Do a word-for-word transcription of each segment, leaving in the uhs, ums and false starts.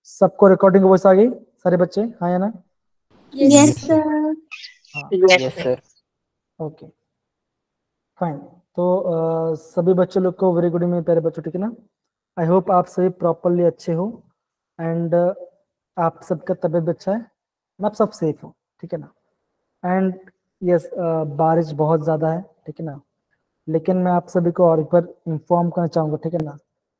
सबको recording voice आ गई सारे बच्चे, हाँ या ना? Yes sir. Yes sir. Okay fine. तो uh, सभी बच्चों लोग को वेरी गुड इवनिंग प्यारे बच्चों, ठीक है ना? आई होप आप सभी प्रॉपरली अच्छे हो एंड uh, आप सबका तबीयत भी अच्छा है, आप सब सेफ हो, ठीक है ना? एंड यस yes, uh, बारिश बहुत ज़्यादा है, ठीक है ना? लेकिन मैं आप सभी को और एक बार इंफॉर्म करना चाहूँगा, ठीक है ना?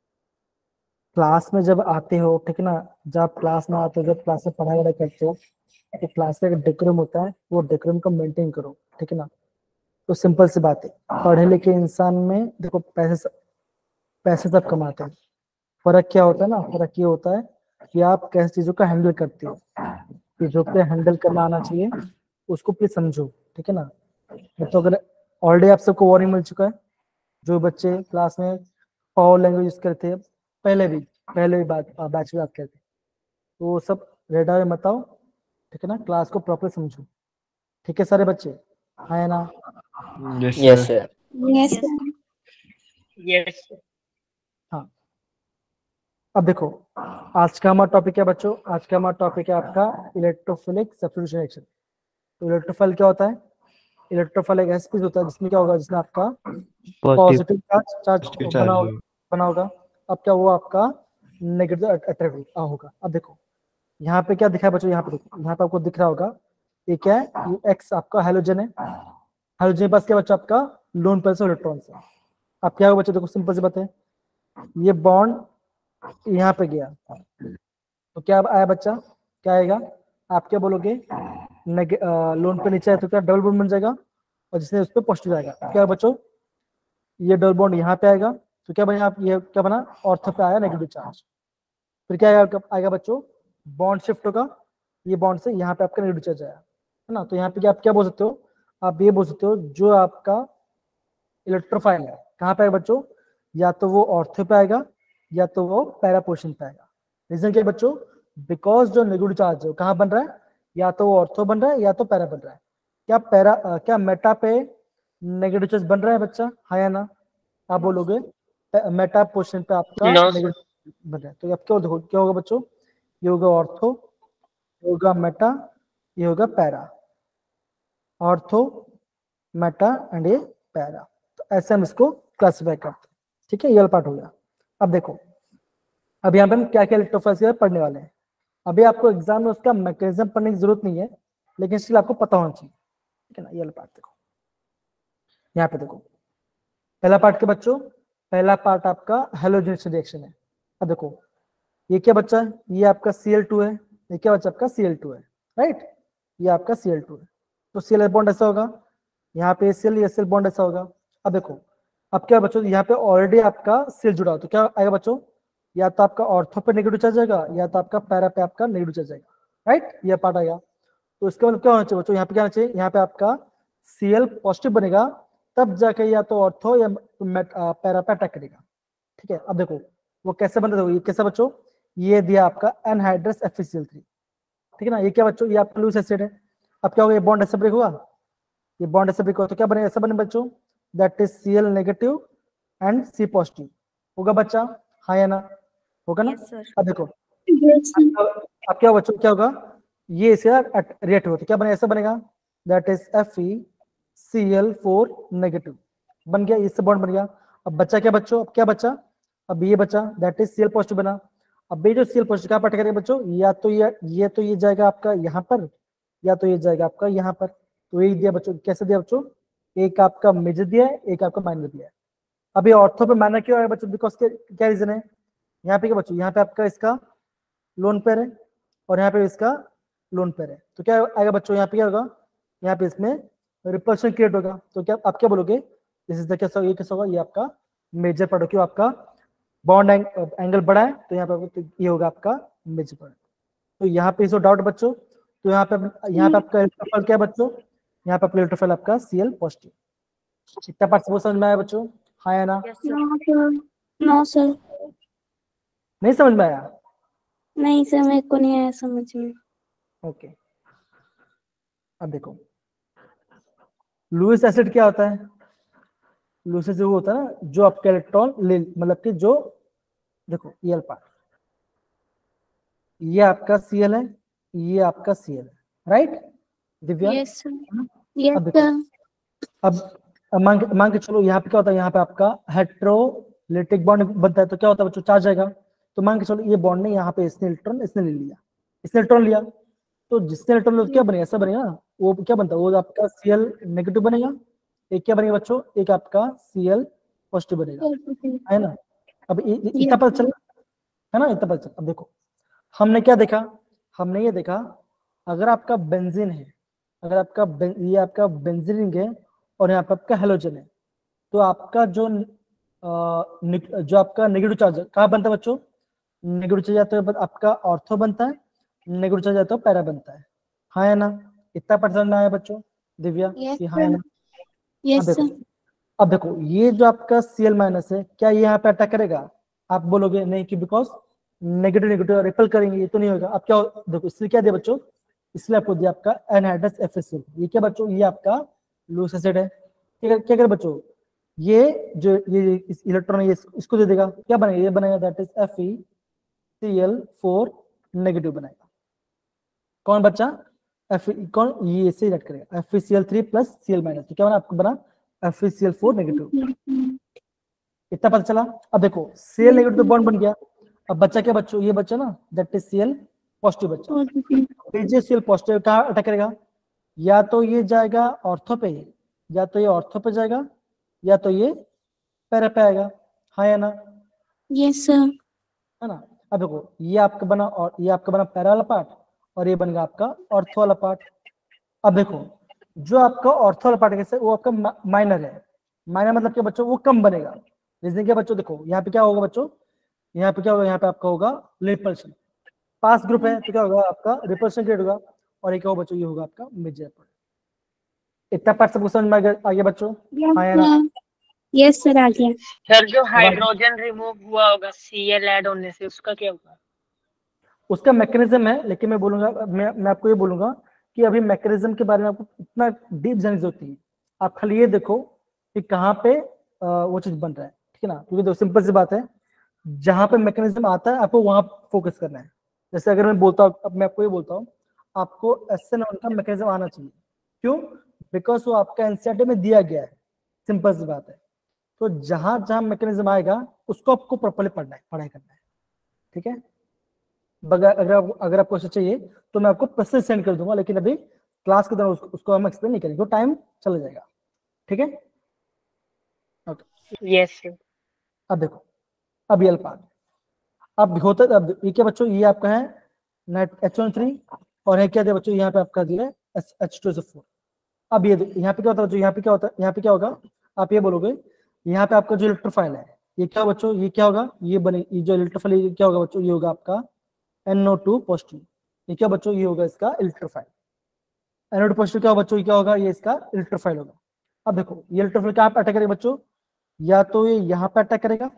क्लास में जब आते हो, ठीक है ना, जब आप क्लास में आते हो, जब क्लास में पढ़ाई वढ़ाई करते हो, तो क्लास का एक डेकोरम होता है, वो डेकोरम को मेंटेन करो, ठीक है ना? तो सिंपल सी बात है, पढ़े लिखे इंसान में देखो पैसे सब, पैसे सब कमाते हैं, फर्क क्या होता है ना, फर्क ये होता है कि आप कैसे चीजों का हैंडल करते हो। चीजों को हैंडल करना आना चाहिए, उसको प्लीज समझो, ठीक है ना? तो अगर ऑलरेडी आप सबको वार्निंग मिल चुका है, जो बच्चे क्लास में पावर लैंग्वेज यूज करते हैं, पहले भी पहले भी बात बैच में बात करते, तो वो सब रेडार में मत आओ, ठीक है ना? क्लास को प्रॉपर समझो, ठीक है सारे बच्चे, हाँ या ना? Yes sir. Yes sir. Yes. हाँ, अब देखो आज का हमारा टॉपिक है बच्चों, आज का हमारा टॉपिक है आपका इलेक्ट्रोफिलिक सब्स्टिट्यूशन रिएक्शन। तो इलेक्ट्रोफाइल क्या होता है? इलेक्ट्रोफाइल एक ऐसा चीज होता है जिसमें क्या होगा, जिसमें आपका पॉजिटिव चार्ज चार्ज बना होगा बना होगा अब क्या वो आपका नेगेटिव अट्रैक्ट होगा। अब देखो यहाँ पे क्या दिखा है बच्चों, यहाँ पे देखो, यहाँ पे आपको दिख रहा होगा ये क्या है, ये एक्स आपका हेलोजन है, हेलोजन के पास क्या बच्चा आपका लोन पेयर से इलेक्ट्रॉन है। अब क्या होगा बच्चों, देखो सिंपल सी बात है, ये बॉन्ड यहाँ पे गया तो क्या आया बच्चा, क्या आएगा, आप क्या बोलोगे, लोन पे नीचे है तो क्या डबल बॉन्ड बन जाएगा, और जिसने उस पर पॉजिटिव जाएगा, क्या बच्चों ये डबल बॉन्ड यहाँ पे आएगा तो क्या बना, आप ये क्या बना, ऑर्थो पे आया नेगेटिव चार्ज, फिर क्या आएगा आएगा बच्चों, बॉन्ड शिफ्ट होगा, ये बॉन्ड से यहाँ पे आपका नेगेटिव चार्ज आया है ना। तो यहाँ पे क्या आप क्या बोल सकते हो, आप ये बोल सकते हो जो आपका इलेक्ट्रोफाइल है कहाँ पे आएगा बच्चों, या तो वो ऑर्थो पे आएगा या तो वो पैरा पोर्शन पे आएगा। रीजन क्या है बच्चों, बिकॉज जो नेगेटिव चार्ज है कहाँ बन रहा है, या तो वो ऑर्थो बन रहा है या तो पैरा बन रहा है। क्या पैरा आ, क्या मेटा पे नेगेटिव चार्ज बन रहा है बच्चा, हाँ या ना? आप बोलोगे मेटा पोर्शन पे आपका नेगेटिव बन रहा है, तो अब क्या देखो क्या होगा बच्चों, ये होगा ऑर्थो, ये होगा मेटा, ये होगा पैरा, ऑर्थो मेटा एंड ये पैरा। तो ऐसे हम इसको क्लासिफाई करते हैं, ठीक है, ये वाला पार्ट हो गया। अब देखो अब यहाँ पे हम क्या क्या इलेक्ट्रोफाइल पढ़ने वाले हैं। अभी आपको एग्जाम में उसका मैकेनिज्म पढ़ने की जरूरत नहीं है, लेकिन स्टिल आपको पता होना चाहिए, ठीक है ना? ये वाला पार्ट देखो, यहाँ पे देखो पहला पार्ट के बच्चों, पहला पार्ट आपका हेलोजनेशन रिएक्शन है। अब देखो ये क्या बच्चा है, ये आपका सी एल टू है, ये क्या बच्चा आपका सी एल टू है, राइट, ये आपका सी एल टू है। तो सी एल बॉन्ड ऐसा होगा, यहाँ पे सी एल ये सी एल बॉन्ड ऐसा होगा। अब देखो अब क्या बच्चों, यहाँ पे ऑलरेडी आपका सी एल जुड़ा हो तो क्या आएगा बच्चों, या तो आपका ऑर्थो पे नेगेटिव चार्ज आएगा या तो आपका पैरा पे आपका नेगेटिव चार्ज आएगा, राइट, ये पार्ट आएगा। तो इसका मतलब क्या होना चाहिए बच्चों, यहाँ पे क्या होना चाहिए, यहाँ पे आपका सी एल पॉजिटिव बनेगा तब जाके या तो ऑर्थो या पैरा पे अटैक करेगा, ठीक है। अब देखो वो कैसे बन रहा है, ये कैसा बच्चों, ये दिया आपका anhydrous F E C L three, ठीक है ना, ये क्या बच्चों, ये आपका लूइस एसिड है। अब क्या होगा, ये बॉन्ड ऐसे ब्रेक होगा, ये बॉन्ड ऐसे ब्रेक होगा तो क्या बनेगा, ऐसा बने बच्चों, that is C L negative and C positive होगा बच्चा, हाँ या ना, होगा ना? अब देखो अब क्या बच्चों क्या होगा, ये इसे रिएक्ट होगा तो क्या बनेगा, ऐसा बनेगा, that is F E C L four negative बन गया, इससे बॉन्ड बन गया। अब बच्चा क्या बच्चों, अब क्या बच्चा, अब ये बच्चा that is C L positive बना। अब ये जो सी एल पॉजिटिव कहाँ पर करेगा बच्चों, या तो ये ये तो ये जाएगा आपका यहाँ पर या तो ये जाएगा आपका यहाँ पर। तो यही दिया बच्चों, कैसे दिया बच्चों, एक आपका मेजर दिया है एक आपका माइनर दिया है। अभी ऑर्थो पे माइनर क्यों आया बच्चों, बिकॉज क्या रीजन है, यहाँ पे क्या बच्चों, यहाँ पे आपका इसका लोन पेयर है और यहाँ पे इसका लोन पेयर है, तो क्या आएगा बच्चों, यहाँ पे क्या होगा, यहाँ पे इसमें रिपल्शन क्रिएट होगा। तो क्या आप क्या बोलोगे, दिस इज द कैसा, ये कैसा होगा, ये आपका मेजर पार्ट, क्यों आपका बॉन्ड एंगल बड़ा है तो यहाँ पे तो ये होगा आपका मेजर पार्ट। तो यहाँ पे इसको डाउट बच्चों, तो यहाँ पे यहाँ पे आपका इलेक्ट्रोफाइल क्या है बच्चों, यहाँ पे आपका इलेक्ट्रोफाइल आपका सी एल पॉजिटिव। इतना पार्ट सब समझ में आया बच्चों, हाँ या ना? No sir. नहीं समझ में आया? नहीं सर, मेरे को नहीं आया समझ में। ओके अब देखो लुईस एसिड क्या होता है, लुईस एसिड वो होता है ना जो आपका इलेक्ट्रॉन ले, मतलब कि जो देखो ये पार्ट, ये आपका Cl है, ये आपका Cl है, right Divya? Yes sir. Yes अब देखो, सर। अब अब मान के मान के चलो यहाँ पे क्या होता है, यहाँ पे आपका हेट्रोलिटिक बॉन्ड बनता है, तो क्या होता है बच्चों, चार्ज आएगा। तो मान के चलो ये बॉन्ड ने यहाँ पे इसने इलेक्ट्रॉन इसने ले लिया, इसने इलेक्ट्रॉन लिया, तो जिसने इलेक्ट्रॉन लिया तो क्या बनेगा, ऐसा बनेगा ना, वो क्या बनता है, वो आपका Cl नेगेटिव बनेगा, एक क्या बनेगा बच्चों, एक आपका Cl पॉजिटिव बनेगा, है ना? अब इ- इ- इतना पता चला, है ना, इतना पता चला। अब देखो हमने क्या देखा, हमने ये देखा अगर आपका बेंजीन है, अगर आपका बें- ये आपका बेंजीन रिंग है और यहाँ पे आपका हेलोजन है, तो आपका जो अ, निक- जो आपका नेगेटिव चार्ज कहाँ बनता है बच्चों, नेगेटिव चार्ज आता है आपका ऑर्थो बनता है, नेगेटिव चार्ज आता है पैरा बनता है, हाँ है ना? इतना पसंद आया बच्चों दिव्या? यस कि हाँ है सर। ना? अब यस देखो, सर। अब देखो ये जो आपका Cl माइनस है, क्या ये यहाँ पे अटैक करेगा? आप बोलोगे नहीं कि बिकॉज नेगेटिव नेगेटिव रिपल करेंगे, ये तो नहीं होगा। अब क्या हो- देखो इसलिए क्या दिया बच्चों, इसलिए आपको दिया आपका एनहाइड्रस एफएसएल। ये क्या बच्चों, ये आपका लूस एसिड है। क्या क्या करे बच्चों, ये जो ये इस इलेक्ट्रॉन ये इसको दे देगा, क्या बनेगा, ये बनेगा that is F E C L four negative बनाएगा। कौन बच्चा, एफ कौन, ये इसे रेड करेगा, F C L three plus C L minus, तो क्या बना आपको, बना F C L four negative. इतना पता चला। अब देखो Cl नेगेटिव तो बॉन्ड बन गया, अब बच्चा क्या बच्चों, ये बच्चा ना दैट इज Cl पॉजिटिव बच्चा। ये Cl पॉजिटिव कहाँ अटैक करेगा, या तो ये जाएगा ऑर्थो पे, या तो ये ऑर्थो पे जाएगा, या तो ये पैरा पे आएगा, हाँ या ना? Yes sir. है ना? अब देखो ये आपका बना, और ये आपका बना पैरा वाला पार्ट, और ये बन गया आपका ऑर्थो वाला पार्ट। अब देखो जो आपका ऑर्थो वाला पार्ट कैसे, वो आपका माइनर है। माइनर मतलब क्या बच्चों, वो कम बनेगा। रीजन क्या बच्चों, देखो यहाँ पे क्या होगा बच्चों, यहाँ पे क्या होगा, यहाँ पे आपका होगा रिपल्शन, पास ग्रुप है तो क्या होगा आपका रिपल्शन क्रिएट होगा, और एक होगा बच्चों, ये होगा आपका मेजर पार्ट। इतना पार्ट सबको समझ में आ गया आ गया बच्चों, हाँ या ना? यस सर आ गया। सर जो हाइड्रोजन रिमूव हुआ होगा Cl ऐड होने से, उसका क्या होगा? उसका मैकेनिज्म है, लेकिन मैं बोलूंगा, मैं, मैं आपको ये बोलूंगा कि अभी मैकेनिज्म के बारे में आपको इतना डीप जानने की जरूरत नहीं है। आप खाली ये देखो कि कहाँ पे अ, वो चीज बन रहा है, ठीक है ना? क्योंकि तो सिंपल सी बात है, जहां पे मैकेनिज्म आता है आपको वहां फोकस करना है। जैसे अगर मैं बोलता हूँ, अब मैं आपको ये बोलता हूँ, आपको एस एन का मैकेनिज्म आना चाहिए। क्यों? बिकॉज वो आपका एनसीईआरटी में दिया गया है, सिंपल सी बात है। तो जहां जहां मैकेनिज्म आएगा उसको आपको प्रॉपर्ली पढ़ना है, पढ़ाई करना है, ठीक है? बगैर अगर आप, अगर आपको ऐसा चाहिए तो मैं आपको प्रोसेस सेंड कर दूंगा, लेकिन अभी क्लास के दौरान उसको, उसको हम एक्सप्लेन नहीं करेंगे, तो टाइम चला जाएगा, ठीक है? Okay, yes sir. अब देखो, अब ये पार्ट अब होता है, अब ये क्या बच्चों, ये आपका है नेट एच वन थ्री, और है क्या दिया बच्चों, यहाँ पे आपका दिया है H two S O four. अब ये यहाँ पे क्या होता है बच्चों, यहाँ पे क्या होता है, यहाँ पे क्या होगा, आप ये बोलोगे, यहाँ पे आपका जो इलेक्ट्रोफाइल है, ये क्या बच्चों, ये क्या होगा, ये बने, ये जो इलेक्ट्रोफाइल, ये क्या होगा बच्चों, ये होगा आपका एन ओ टू पॉजिटिव। ये क्या बच्चों, ये होगा इसका electrophile. N O two positive क्या होगा बच्चों, ये क्या होगा, ये इसका इलेक्ट्रोफाइल होगा। अब देखो ये इलेक्ट्रोफाइल कहाँ पे अटैक करेगा बच्चों, या तो ये यहाँ पे अटैक करेगा,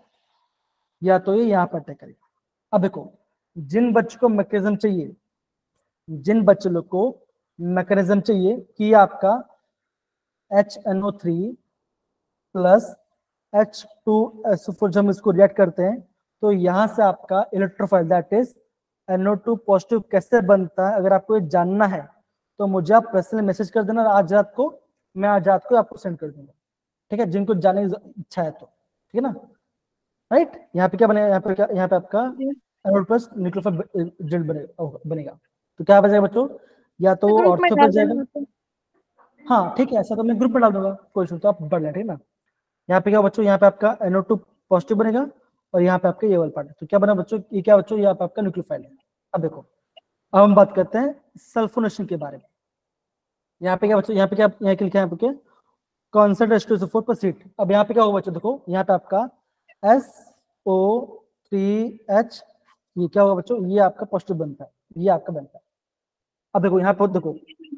या तो ये यहाँ पे अटैक करेगा। अब देखो जिन बच्चों को मैकेनिज्म चाहिए, जिन बच्चों को मैकेनिज्म चाहिए कि आपका H N O three plus H two S O four, जब हम इसको रिएक्ट करते हैं तो यहाँ से आपका electrophile that is N O two positive कैसे बनता है, अगर आपको ये जानना है तो मुझे आप पर्सनल मैसेज कर देना आज रात को, मैं आज रात को आपको सेंड कर दूंगा, ठीक है? जिनको जानने की इच्छा है तो, ठीक है ना? राइट, यहाँ पे क्या बनेगा, यहाँ पे क्या, यहाँ पे आपका एनोड प्लस न्यूक्लियोफाइल जेल बनेगा बनेगा तो क्या बचेगा बच्चों, या तो ग्रुप में ऑर्थो पे डाल जाएगा, देना। हाँ ठीक है, ऐसा तो मैं ग्रुप में डाल दूंगा, कोई इशू, तो आप पढ़ लें, ठीक है ना? यहाँ पे क्या बच्चों, यहाँ पे आपका एन ओ टू पॉजिटिव बनेगा, और यहाँ पे आपका ये वाला पार्ट है, तो क्या बना बच्चों, ये क्या बच्चों, ये आप आपका न्यूक्लियोफाइल है। अब देखो, अब हम बात करते हैं सल्फोनेशन के बारे में। यहाँ पे क्या बच्चों, यहाँ पे क्या, यहाँ लिखा है आपके concentrate H two S O four पर सीट। अब यहाँ पे क्या होगा बच्चों, देखो यहाँ पे आपका एस ओ थ्री एच, ये क्या होगा बच्चों, ये आपका पॉजिटिव बनता है, ये आपका बनता है। अब देखो यहाँ पे देखो,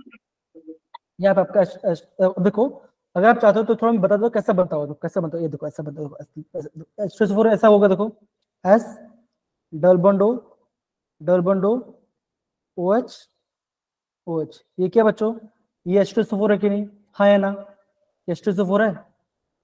यहाँ पे आपका एच, एच, अब देखो अगर आप चाहते हो तो थोड़ा मैं बता दो कैसा बनता होगा, कैसा बनता है, ये देखो ऐसा बनता है, H two S O four ऐसा होगा, देखो S double bond O double bond O O H O H, ये क्या बच्चों, ये H two S O four है कि नहीं, हाँ या ना? H two S O four है,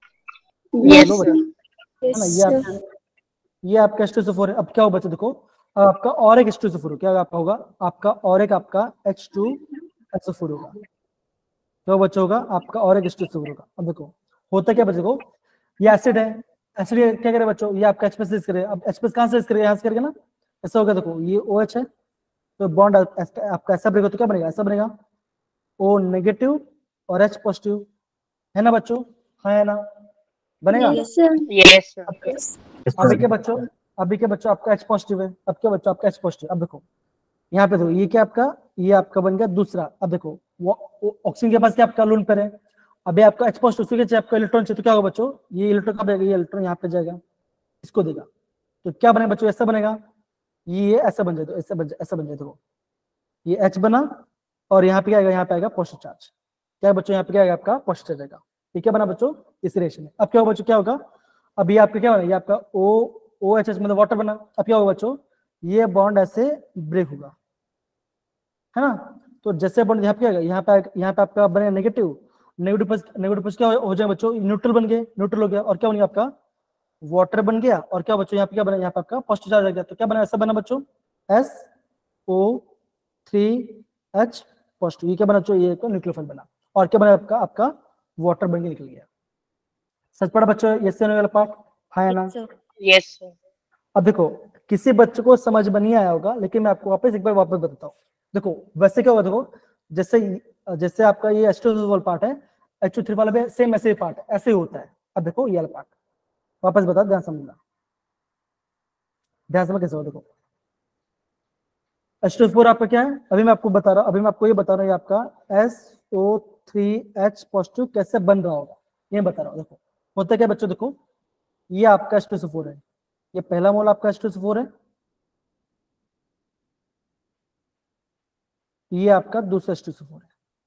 यस लो बच्चा, सर। है ना? ये आप, ये आपका H two S O four है। अब क्या हो बच्चों, देखो अब आपका और एक H two S O four क्या आपका होगा, आपका और एक आपका H two S O four होगा, तो बच्चा होगा आपका और एक H two S O four होगा। अब देखो होता क्या बच्चे को, ये एसिड है, एसिड क्या करे बच्चों, ये आपका एच प्लस करे, अब एच प्लस कहाँ से करे, यहाँ से करेगा ना, ऐसा होगा। देखो ये ओ एच है, तो बॉन्ड आपका ऐसा ब्रेक हो तो क्या बनेगा, ऐसा बनेगा, ओ नेगेटिव और एच पॉजिटिव, है ना बच्चों, हाँ है ना, बनेगा। Yes, sir. Yes sir. Yes. अभी के बच्चों, अभी के बच्चों आपका एच पॉजिटिव है, अब क्या बच्चों आपका एच पॉजिटिव, अब देखो यहाँ पे देखो ये क्या आपका, ये आपका बन गया दूसरा। अब देखो ऑक्सीजन के पास क्या आपका लोन पर है, अभी आपका एच पॉजिटिव चाहिए, आपका इलेक्ट्रॉन चाहिए, तो क्या होगा बच्चों, ये इलेक्ट्रॉन कब जाएगा, ये इलेक्ट्रॉन यहाँ पे जाएगा, इसको देगा, तो क्या बनेगा बच्चों, ऐसा बनेगा, ये ऐसा बन जाए, ऐसा बन जाए, ऐसा बन जाए, देखो ये एच बना और यहाँ पे क्या आएगा, यहाँ पे आएगा पॉजिटिव चार्ज, क्या बच्चों यहाँ पे क्या आएगा आपका पॉजिटिव चार्ज आएगा, ठीक है बना बच्चों इस रिएक्शन में। अब क्या होगा बच्चों, क्या होगा, अभी आपका क्या बना, ये आपका ओ ओ एच एच मतलब वाटर बना, अब क्या होगा बच्चों, ये बॉन्ड ऐसे ब्रेक होगा, है ना, तो जैसे बॉन्ड यहाँ पे आएगा, यहाँ पे यहाँ पे आपका बनेगा negative, negative plus negative plus क्या हो जाए बच्चों, न्यूट्रल बन गए, न्यूट्रल हो गया, और क्या बन गया आपका वाटर बन गया, और क्या बच्चों यहाँ पे क्या बना, यहाँ पे आपका पॉजिटिव चार्ज आ गया, तो क्या बना, ऐसा बना बच्चों S O three H positive, ये क्या बना बच्चों, ये न्यूक्लियोफाइल बना, और क्या बना आपका आपका वाटर बन के निकल गया। सच पड़ा बच्चों, ये से वाला पार्ट, हाँ है ना। Yes sir. अब देखो किसी बच्चे को समझ में नहीं आया होगा, लेकिन मैं आपको वापस एक बार वापस बताता हूँ। देखो वैसे क्या होगा, देखो जैसे जैसे आपका ये एच टू वाला पार्ट है, एच टू थ्री वाला भी सेम ऐसे ही पार्ट है, ऐसे ही होता है। अब देखो ये वाला पार्ट वापस बता, ध्यान समझना, ध्यान समझ कैसे हो, देखो एच टू फोर आपका क्या है, अभी मैं आपको बता रहा हूँ, अभी मैं आपको ये बता रहा हूँ, ये आपका S O three H positive कैसे बन रहा होगा, ये बता रहा हूँ। देखो होता क्या बच्चों, देखो ये आपका एच टू फोर है, ये पहला मोल आपका एच टू फोर है, ये आपका दूसरा एच टू फोर है,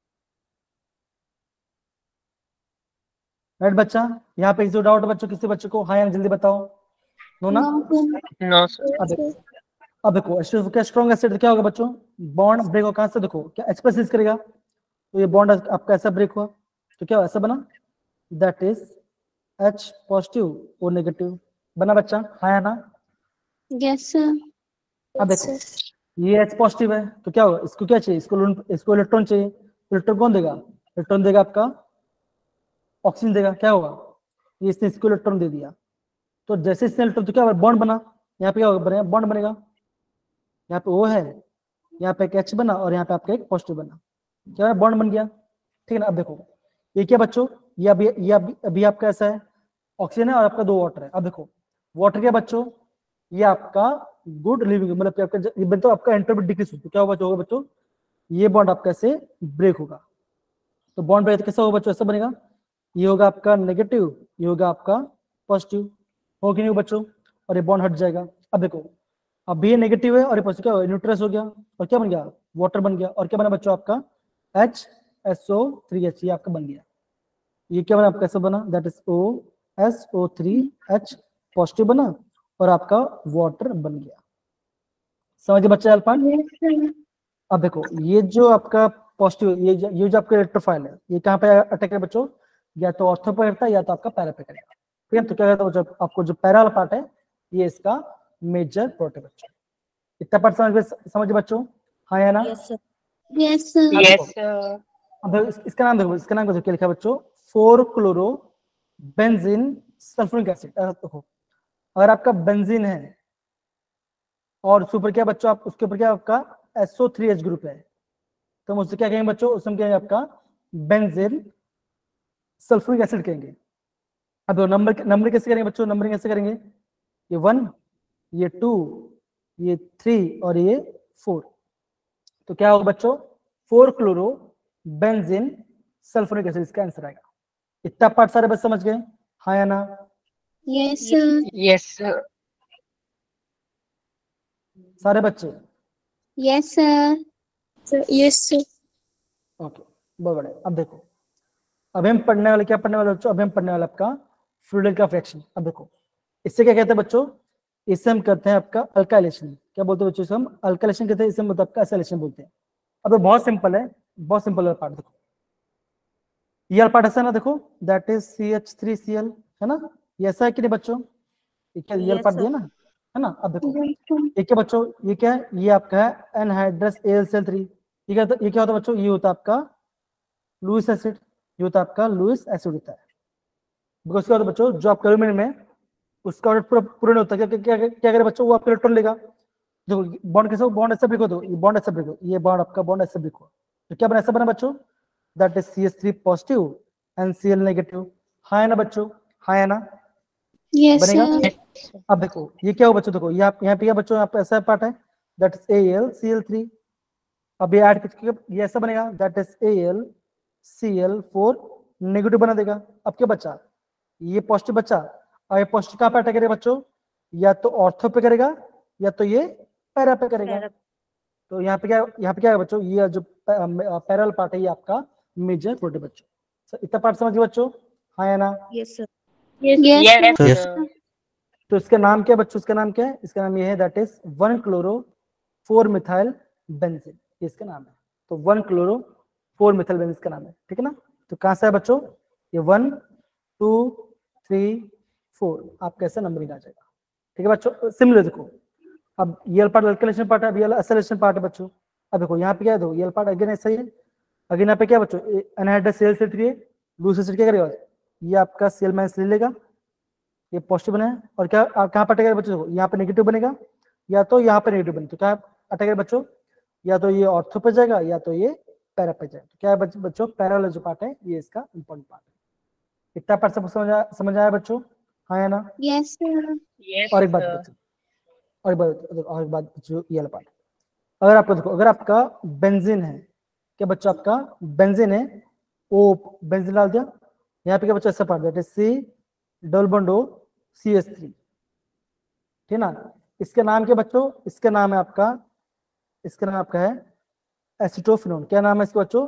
राइट बच्चा। यहाँ पे किसी डाउट बच्चों, किसी बच्चे को, हाँ या जल्दी बताओ, नो ना। No, sir. No sir. अब देखो, अब देखो एच टू क्या स्ट्रॉन्ग एसिड क्या होगा बच्चों, बॉन्ड ब्रेक होगा कहां से, देखो क्या एच प्लस करेगा, तो ये बॉन्ड आपका ऐसा ब्रेक हुआ, तो क्या ऐसा बना, दैट इज एच पॉजिटिव और नेगेटिव, बना बच्चा, हाँ या ना। Yes, sir. अब देखो ये एच पॉजिटिव है, तो क्या होगा, इसको क्या चाहिए, इसको इसको इलेक्ट्रॉन चाहिए, इलेक्ट्रॉन कौन देगा, इलेक्ट्रॉन देगा आपका ऑक्सीजन देगा, क्या होगा, ये इसने इसको इलेक्ट्रॉन दे दिया, तो जैसे इसने इलेक्ट्रॉन, तो क्या होगा बॉन्ड बना, यहाँ पे क्या होगा बनेगा, बॉन्ड बनेगा, यहाँ पे ओ है, यहाँ पे एक एच बना, और यहाँ पे आपका एक पॉजिटिव बना, क्या है बॉन्ड बन गया, ठीक है ना। अब देखो ये क्या बच्चों, ये अभी ये अभी, अभी आपका ऐसा है, ऑक्सीजन है और आपका दो वाटर है। अब देखो वाटर क्या बच्चों, ये आपका गुड लिविंग, मतलब कि आपका ये बनता है आपका एंट्रोपी डिक्रीज होती है, क्या होगा होगा बच्चों, ये बॉन्ड आपका ऐसे ब्रेक होगा, तो बॉन्ड ब्रेक कैसा होगा बच्चों, ऐसा बनेगा, ये होगा आपका नेगेटिव, ये होगा आपका पॉजिटिव, हो कि नहीं बच्चों, और ये बॉन्ड हट जाएगा। अब देखो अब ये नेगेटिव है और ये पॉजिटिव, क्या हो न्यूट्रस हो गया, और क्या बन गया वाटर बन गया, और क्या बना बच्चों आपका H S O three H, ये आपका बन गया, ये क्या बना आपका कैसे बना, that is O S O three H positive बना, और आपका वाटर बन गया, समझिए बच्चे अल्पान। Yes, sir. अब देखो ये जो आपका पॉजिटिव, ये जो ये जो आपका इलेक्ट्रोफाइल है, ये कहाँ पे अटैक है बच्चों, या तो ऑर्थो पे करता है या तो आपका पैरा पे करेगा, ठीक है। तो क्या कहता है जब आपको जो पैरा वाला पार्ट है, ये इसका मेजर प्रोट है बच्चों, इतना पार्ट समझ समझ बच्चों, हाँ या ना। Yes, sir. Yes, sir. Yes sir. अब इस, इसका नाम देखो, इसका नाम क्या लिखा है बच्चों, four chloro benzene sulphuric acid. देखो अगर आपका बेंजीन है और उसके ऊपर क्या बच्चों, आप उसके ऊपर क्या आपका S O three H group है, तो हम उससे क्या कहेंगे बच्चों, उसमें क्या है आपका बेंजीन सल्फ्यूरिक एसिड कहेंगे। अब नंबर नंबर कैसे करेंगे बच्चों, नंबरिंग कैसे करेंगे, ये वन, ये टू, ये थ्री और ये फोर, तो क्या होगा बच्चों, four chloro benzene sulphuric acid, इसका आंसर आएगा। इतना पार्ट सारे बच्चे समझ गए, हाँ या ना। Yes, sir. Yes sir. सारे बच्चे Yes, sir. Sir. Yes, sir. Okay, बहुत बढ़िया। अब देखो अभी हम पढ़ने वाले क्या पढ़ने वाले बच्चों, अभी हम पढ़ने वाले आपका फ्लूइड का फ्रैक्शन। अब देखो इससे क्या कहते हैं बच्चों, इससे हम करते हैं आपका अल्काइलेशन, क्या बोलते हैं बच्चों, इसे हम अल्काइलेशन कहते हैं, इसे हम आपका एसिलेशन बोलते हैं। अब ये बहुत सिंपल है, बहुत सिंपल है पार्ट, देखो ये पार्ट ऐसा ना, देखो that is C H three C L, है ना, ये ऐसा है कि नहीं बच्चों, ये क्या रियल Yes, पार्ट sir. दिया ना, है ना। अब देखो ये क्या बच्चों, ये क्या है, ये आपका है anhydrous A L C L three. ये क्या ये क्या होता है बच्चों, ये होता है आपका लुईस एसिड, ये होता है आपका लुईस एसिड होता है। बिकॉज क्या होता है बच्चों, जो आपका एल्यूमिनियम है उसका ऑर्डर पूरा पूरा नहीं होता, क्या क्या क्या, क्या करे बच्चों, वो आपका इलेक्ट्रॉन लेगा। देखो बॉन्ड कैसे, बॉन्ड ऐसा ब्रेक हो, दो ये बॉन्ड ऐसा ब्रेक हो, ये बॉन्ड आपका बॉन्ड ऐसा ब्रेक हो, तो क्या बना, ऐसा बना बच्चों, that is C H three positive and C L negative. हाँ है ना बच्चों, हाँ है ना, Yes, बनेगा। sir. अब देखो ये क्या हो बच्चों, देखो यहाँ यहाँ पे क्या बच्चों, यहाँ पे ऐसा पार्ट है that is A L C L three. अब ये ऐड करके ये ऐसा बनेगा that is A L C L four negative बना देगा। अब क्या बचा, ये पॉजिटिव बचा, और ये पॉजिटिव कहाँ पे अटैक करेगा बच्चों, या तो ऑर्थो पे करेगा या तो ये पैरा पे करेगा। तो यहाँ पे क्या, यहाँ पे क्या है बच्चों, ये जो पैरल पार्ट है ये आपका मेजर प्रोटीन बच्चों। so, इतना पार्ट समझ गए बच्चों, हाँ या ना। Yes, sir. Yes, Yes, sir. sir. तो इसका नाम क्या है बच्चों, इसका नाम क्या है, इसका नाम ये है that is one chloro four methyl benzene, इसका नाम है। तो one chloro four methyl benzene इसका नाम है, ठीक है ना। तो कहाँ से है बच्चों, ये वन टू थ्री फोर आपका ऐसा नंबरिंग आ जाएगा, ठीक है बच्चों। सिमिलर देखो, अब ये पार्ट अल्काइलेशन पार्ट है, अब ये एसिलेशन पार्ट है बच्चों। अब देखो यहाँ पे क्या है, देखो ये पार्ट अगेन ऐसा ही है, अगेन यहाँ पे क्या बच्चों, anhydrous C L C three है, लूज एसिड क्या करेगा, ये आपका सी एल माइनस ले लेगा, ये पॉजिटिव बना है, और क्या कहाँ पर अटैक बच्चों, यहाँ पे नेगेटिव बनेगा या तो यहाँ पे नेगेटिव बने, तो क्या अटैक बच्चों, या तो ये ऑर्थो पे जाएगा या तो ये पैरा पे जाएगा। तो क्या है बच्चों, बच्चों पैरा जो पार्ट है ये इसका इंपॉर्टेंट पार्ट है। इतना पार्ट सब समझ आया, समझ आया बच्चों, हाँ या ना। Yes, sir. Yes, और एक बात sir. बच्चों, और एक बात और एक बात बच्चों, ये वाला पार्ट, अगर आपको देखो, अगर आपका बेंजीन है, क्या बच्चों आपका बेंजीन है, ओ बेंजीन डाल दिया, यहाँ पे क्या बच्चों ऐसा part that is C double bond O C H three, ठीक ना। इसका नाम क्या बच्चों, इसका नाम है आपका, इसका नाम आपका है एसिटोफिनोन। क्या नाम है इसका बच्चों,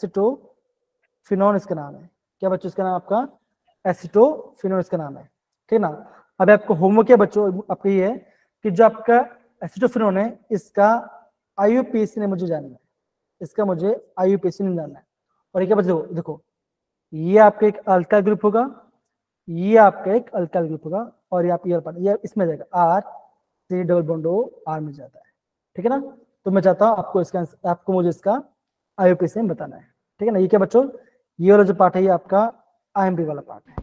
एसिटोफिनोन इसका नाम है। क्या बच्चों इसका नाम आपका एसिटोफिनोन इसका नाम है, ठीक ना। अब आपको होमवर्क क्या बच्चों, आपका ये है कि जो आपका एसिटोफिनोन है इसका आई यू पी ए सी ने मुझे जानना है, इसका मुझे आई यू पी ए सी ने जानना है। और ये क्या बच्चों, देखो ये आपका एक अल्काइल ग्रुप होगा, ये आपका एक अल्काइल ग्रुप होगा, और ये आप ये पार्ट ये इसमें जाएगा R C double bond O R में जाता है, ठीक है ना। तो मैं चाहता हूँ आपको इसका आपको मुझे इसका आई यू पी ए सी बताना है, ठीक है ना। ये क्या बच्चों, ये वाला जो पार्ट है ये आपका आई एम पी वाला पार्ट है,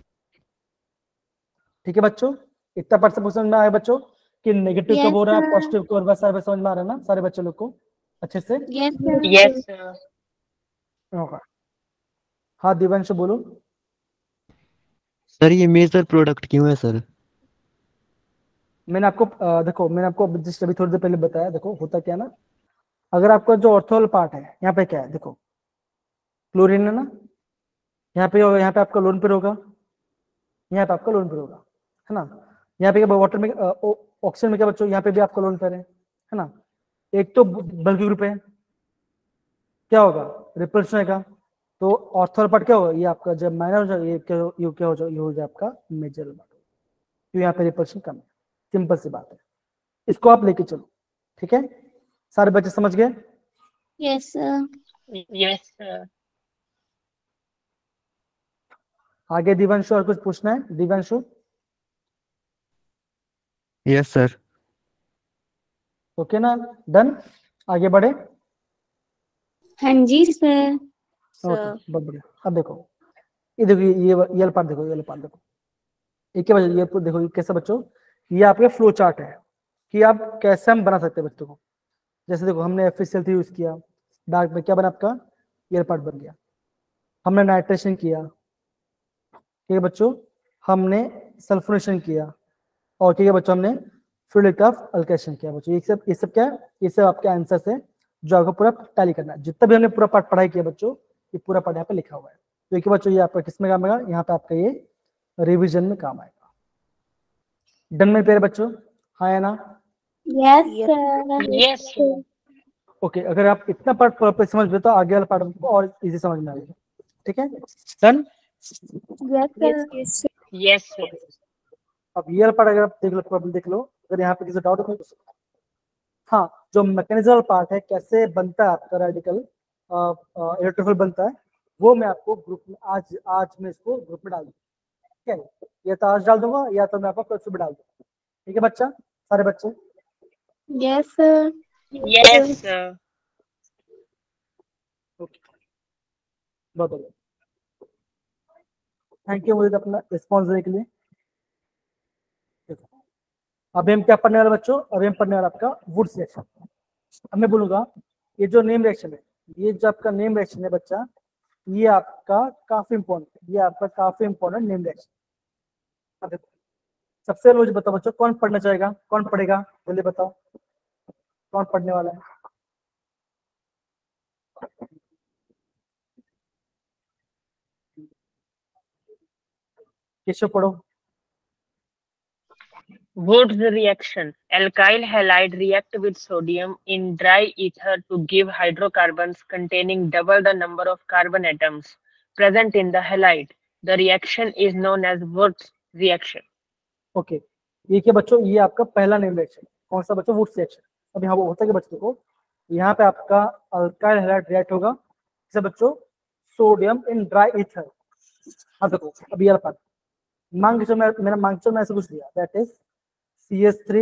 ठीक है बच्चों। इतना पार्ट सब समझ में आया बच्चों कि नेगेटिव Yes, कब हो रहा है, sir. पॉजिटिव कब हो रहा है, सारे समझ में आ रहा है ना सारे बच्चों लोग को अच्छे से। Yes, sir. Yes, sir. होगा। हाँ दिव्यांशु बोलो। सर ये मेजर प्रोडक्ट क्यों है सर? मैंने आपको अ, देखो मैंने आपको जस्ट अभी थोड़ी देर पहले बताया, देखो होता क्या ना, अगर आपका जो ऑर्थोल पार्ट है यहाँ पे क्या है, देखो क्लोरीन है ना, यहाँ पे होगा, यहाँ पे आपका लोन पेयर होगा, यहाँ पे आपका लोन पेयर होगा, है ना। यहाँ पे वाटर में ऑक्सीजन में क्या बच्चों, यहाँ पे भी आपका लोन पेयर है, है ना। एक तो बल्कि ग्रुप है, क्या होगा रिपल्शन का, तो ऑर्थोल पार्ट क्या होगा, ये आपका जब माइनर हो जाए ये क्या ये क्या हो जाए, ये हो जाए आपका मेजर पार्ट, तो यहाँ पे रिपल्शन कम है, सिंपल सी बात है, इसको आप लेके चलो, ठीक है। सारे बच्चे समझ गए। Yes, sir. Yes, sir. आगे दिवांशु और कुछ पूछना है, दिवांशु। Yes sir. ओके ना, डन, आगे बढ़े। हाँ जी, sir. ओके बहुत बढ़िया। अब देखो ये देखो ये ये ये पार्ट देखो, ये पार्ट देखो, ये क्या बच्चों, ये देखो ये कैसा बच्चों, ये आपके फ्लो चार्ट है कि आप कैसे हम बना सकते हैं बच्चों को। जैसे देखो हमने F S L three use किया, डार्क में क्या बना आपका ये पार्ट बन गया, हमने नाइट्रेशन किया, ठीक है बच्चों, हमने सल्फोनेशन किया, और ठीक है बच्चों हमने फ्लूइड ऑफ अल्केशन किया बच्चों। ये सब ये सब क्या है, ये सब आपके आंसर है जो आपको पूरा टैली करना है। जितना भी हमने पूरा पार्ट पढ़ाई किया बच्चों, ये पूरा पार्ट यहाँ पे लिखा हुआ है। तो देखिए बच्चों ये आपका किसमें काम आएगा, यहाँ पे आपका ये रिविजन में काम आएगा। डन में प्यारे बच्चों, हाँ या ना। Yes, Yes. sir. Yes, sir. Okay अगर आप इतना पार्ट प्रॉपर समझ गए तो आगे वाला पार्ट आपको और इजी समझ में आएगा, ठीक है। Done. Yes, sir. Yes, yes, sir. Yes, sir. अब ये वाला पार्ट अगर आप देख लो, प्रॉब्लम देख लो, अगर यहाँ पे किसी डाउट हो तो हाँ, जो मैकेनिज्म पार्ट है कैसे बनता है आपका रेडिकल इलेक्ट्रोफिल बनता है, वो मैं आपको ग्रुप में आज आज मैं इसको ग्रुप में डाल दूंगा, ठीक है। या तो आज डाल दूंगा या तो मैं आपको कल सुबह डाल दूंगा, ठीक है बच्चा। सारे बच्चे? Yes, sir. Yes, sir. Okay, बहुत बढ़िया, थैंक यू मुझे अपना रिस्पॉन्स देने के लिए। अभी हम क्या पढ़ने वाले बच्चों? अभी हम पढ़ने वाला आपका वुड्स रिएक्शन। अब मैं बोलूंगा ये जो नेम रिएक्शन है, ये जो आपका नेम रिएक्शन है बच्चा, ये आपका काफी इंपॉर्टेंट है, ये आपका काफी इंपॉर्टेंट नेम रिएक्शन। अब देखो, सबसे पहले मुझे बताओ बच्चों, कौन पढ़ना चाहेगा, कौन पढ़ेगा, बोलिए बताओ कौन पढ़ने वाला है? केशव पढ़ो। Wood's reaction. Alkyl halide react with sodium in dry ether to give hydrocarbons containing double the number of carbon atoms present in the halide. The reaction is known as Wood's reaction. Okay okay. ये क्या बच्चों? ये आपका पहला name reaction. कौन सा बच्चों? Wurtz reaction. अब यहाँ वो होता है कि बच्चों को यहाँ पे आपका अल्काइल हैलाइड रिएक्ट होगा, जैसे बच्चों सोडियम इन ड्राई ईथर। अब देखो, अब ये पार्ट मांग जो मैं मेरा मांग जो मैं ऐसे कुछ लिया, that is C H three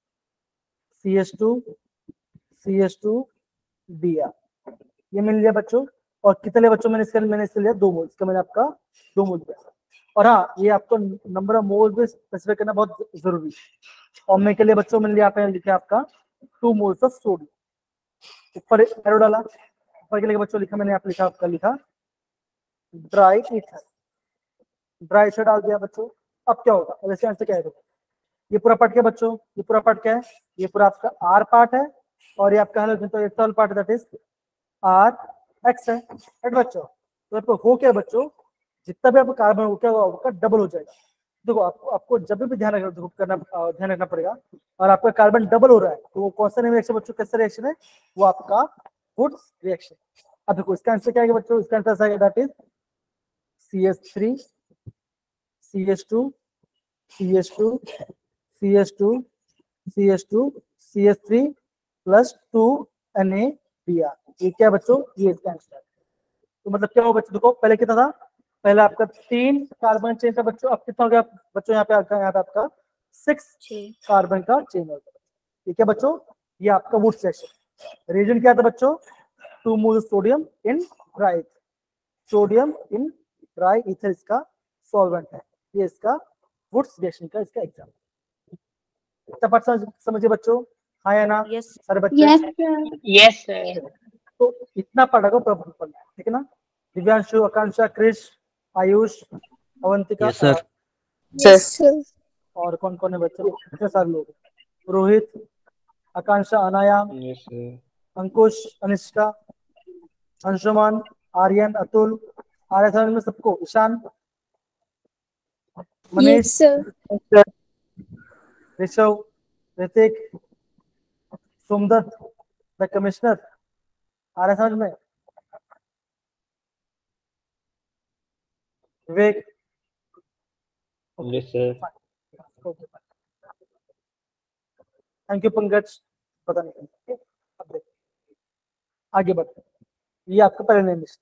C H two C H two B R, ये मिल लिया बच्चों। और कितने बच्चों मैंने इसके मैंने इसके लिया दो मोल, इसका मैंने आपका दो मोल दिया। और हाँ, ये आपको नंबर ऑफ मोल भी स्पेसिफाई करना बहुत जरूरी है। और मैं के लिए बच्चों मैंने यहाँ पे लिखा आपका टू मोल्स ऑफ सोडियम, ऊपर एरो डाला, ऊपर के लिए बच्चों लिखा मैंने यहाँ पे लिखा आपका लिखा ड्राई ईथर, ड्राई ईथर डाल दिया बच्चों। अब क्या होगा? अब इसके आंसर क्या है? ये पूरा पार्ट क्या बच्चों? ये पूरा पार्ट क्या है? ये पूरा आपका आर पार्ट है, और ये आपका हेलोजन तो external part that is R X है, राइट बच्चों? तो आपको हो क्या बच्चों, जितना भी आपका कार्बन हो क्या होगा, डबल हो जाएगा। देखो आपको आपको जब भी ध्यान रखना करना ध्यान रखना पड़ेगा, और आपका कार्बन डबल हो रहा है तो वो कौन सा रिएक्शन बच्चों? कैसा रिएक्शन है? वो आपका वुड्स रिएक्शन। अब देखो इसका आंसर क्या है बच्चों? इसका आंसर है that is C H three C H two C H two C H two C H two C H three plus two N A B R. ये क्या बच्चों? ये इसका आंसर। तो मतलब क्या हो बच्चों? देखो पहले कितना था? पहले आपका तीन कार्बन चेन था बच्चों, अब कितना हो गया बच्चों? यहाँ पे आपका यहाँ पे आपका सिक्स कार्बन का चेन हो गया। ठीक है बच्चों, ये आपका वुड्स रिएक्शन। रीजन क्या था बच्चों? Two mole sodium in dry, sodium in dry ether इसका सॉल्वेंट है। ये इसका वुड्स रिएक्शन का इसका एग्जाम्पल। इतना पार्ट समझ समझिए बच्चों, हाँ या ना? Yes. सारे बच्चे? Yes, sir. Yes, sir. तो इतना पार्ट को प्रॉपर पढ़ना है, ठीक है ना? Divyanshu, Akanksha, Krish, Ayush, Avantika, yes sir. Yes, sir. और कौन कौन है बच्चे? इतने सारे लोग, रोहित, आकांक्षा, अनाया, अंकुश, अनिष्का, अंशुमान, आर्यन, अतुल, आर्य समझ में सबको? Ishan, Manish, Yes, sir. Rishav, Ritik, Somdutt, the commissioner, Arya समझ में? विवेक, थैंक यू पंकज, पता नहीं। अब देखो आगे बढ़ते, ये आपका पहले नेम लिस्ट।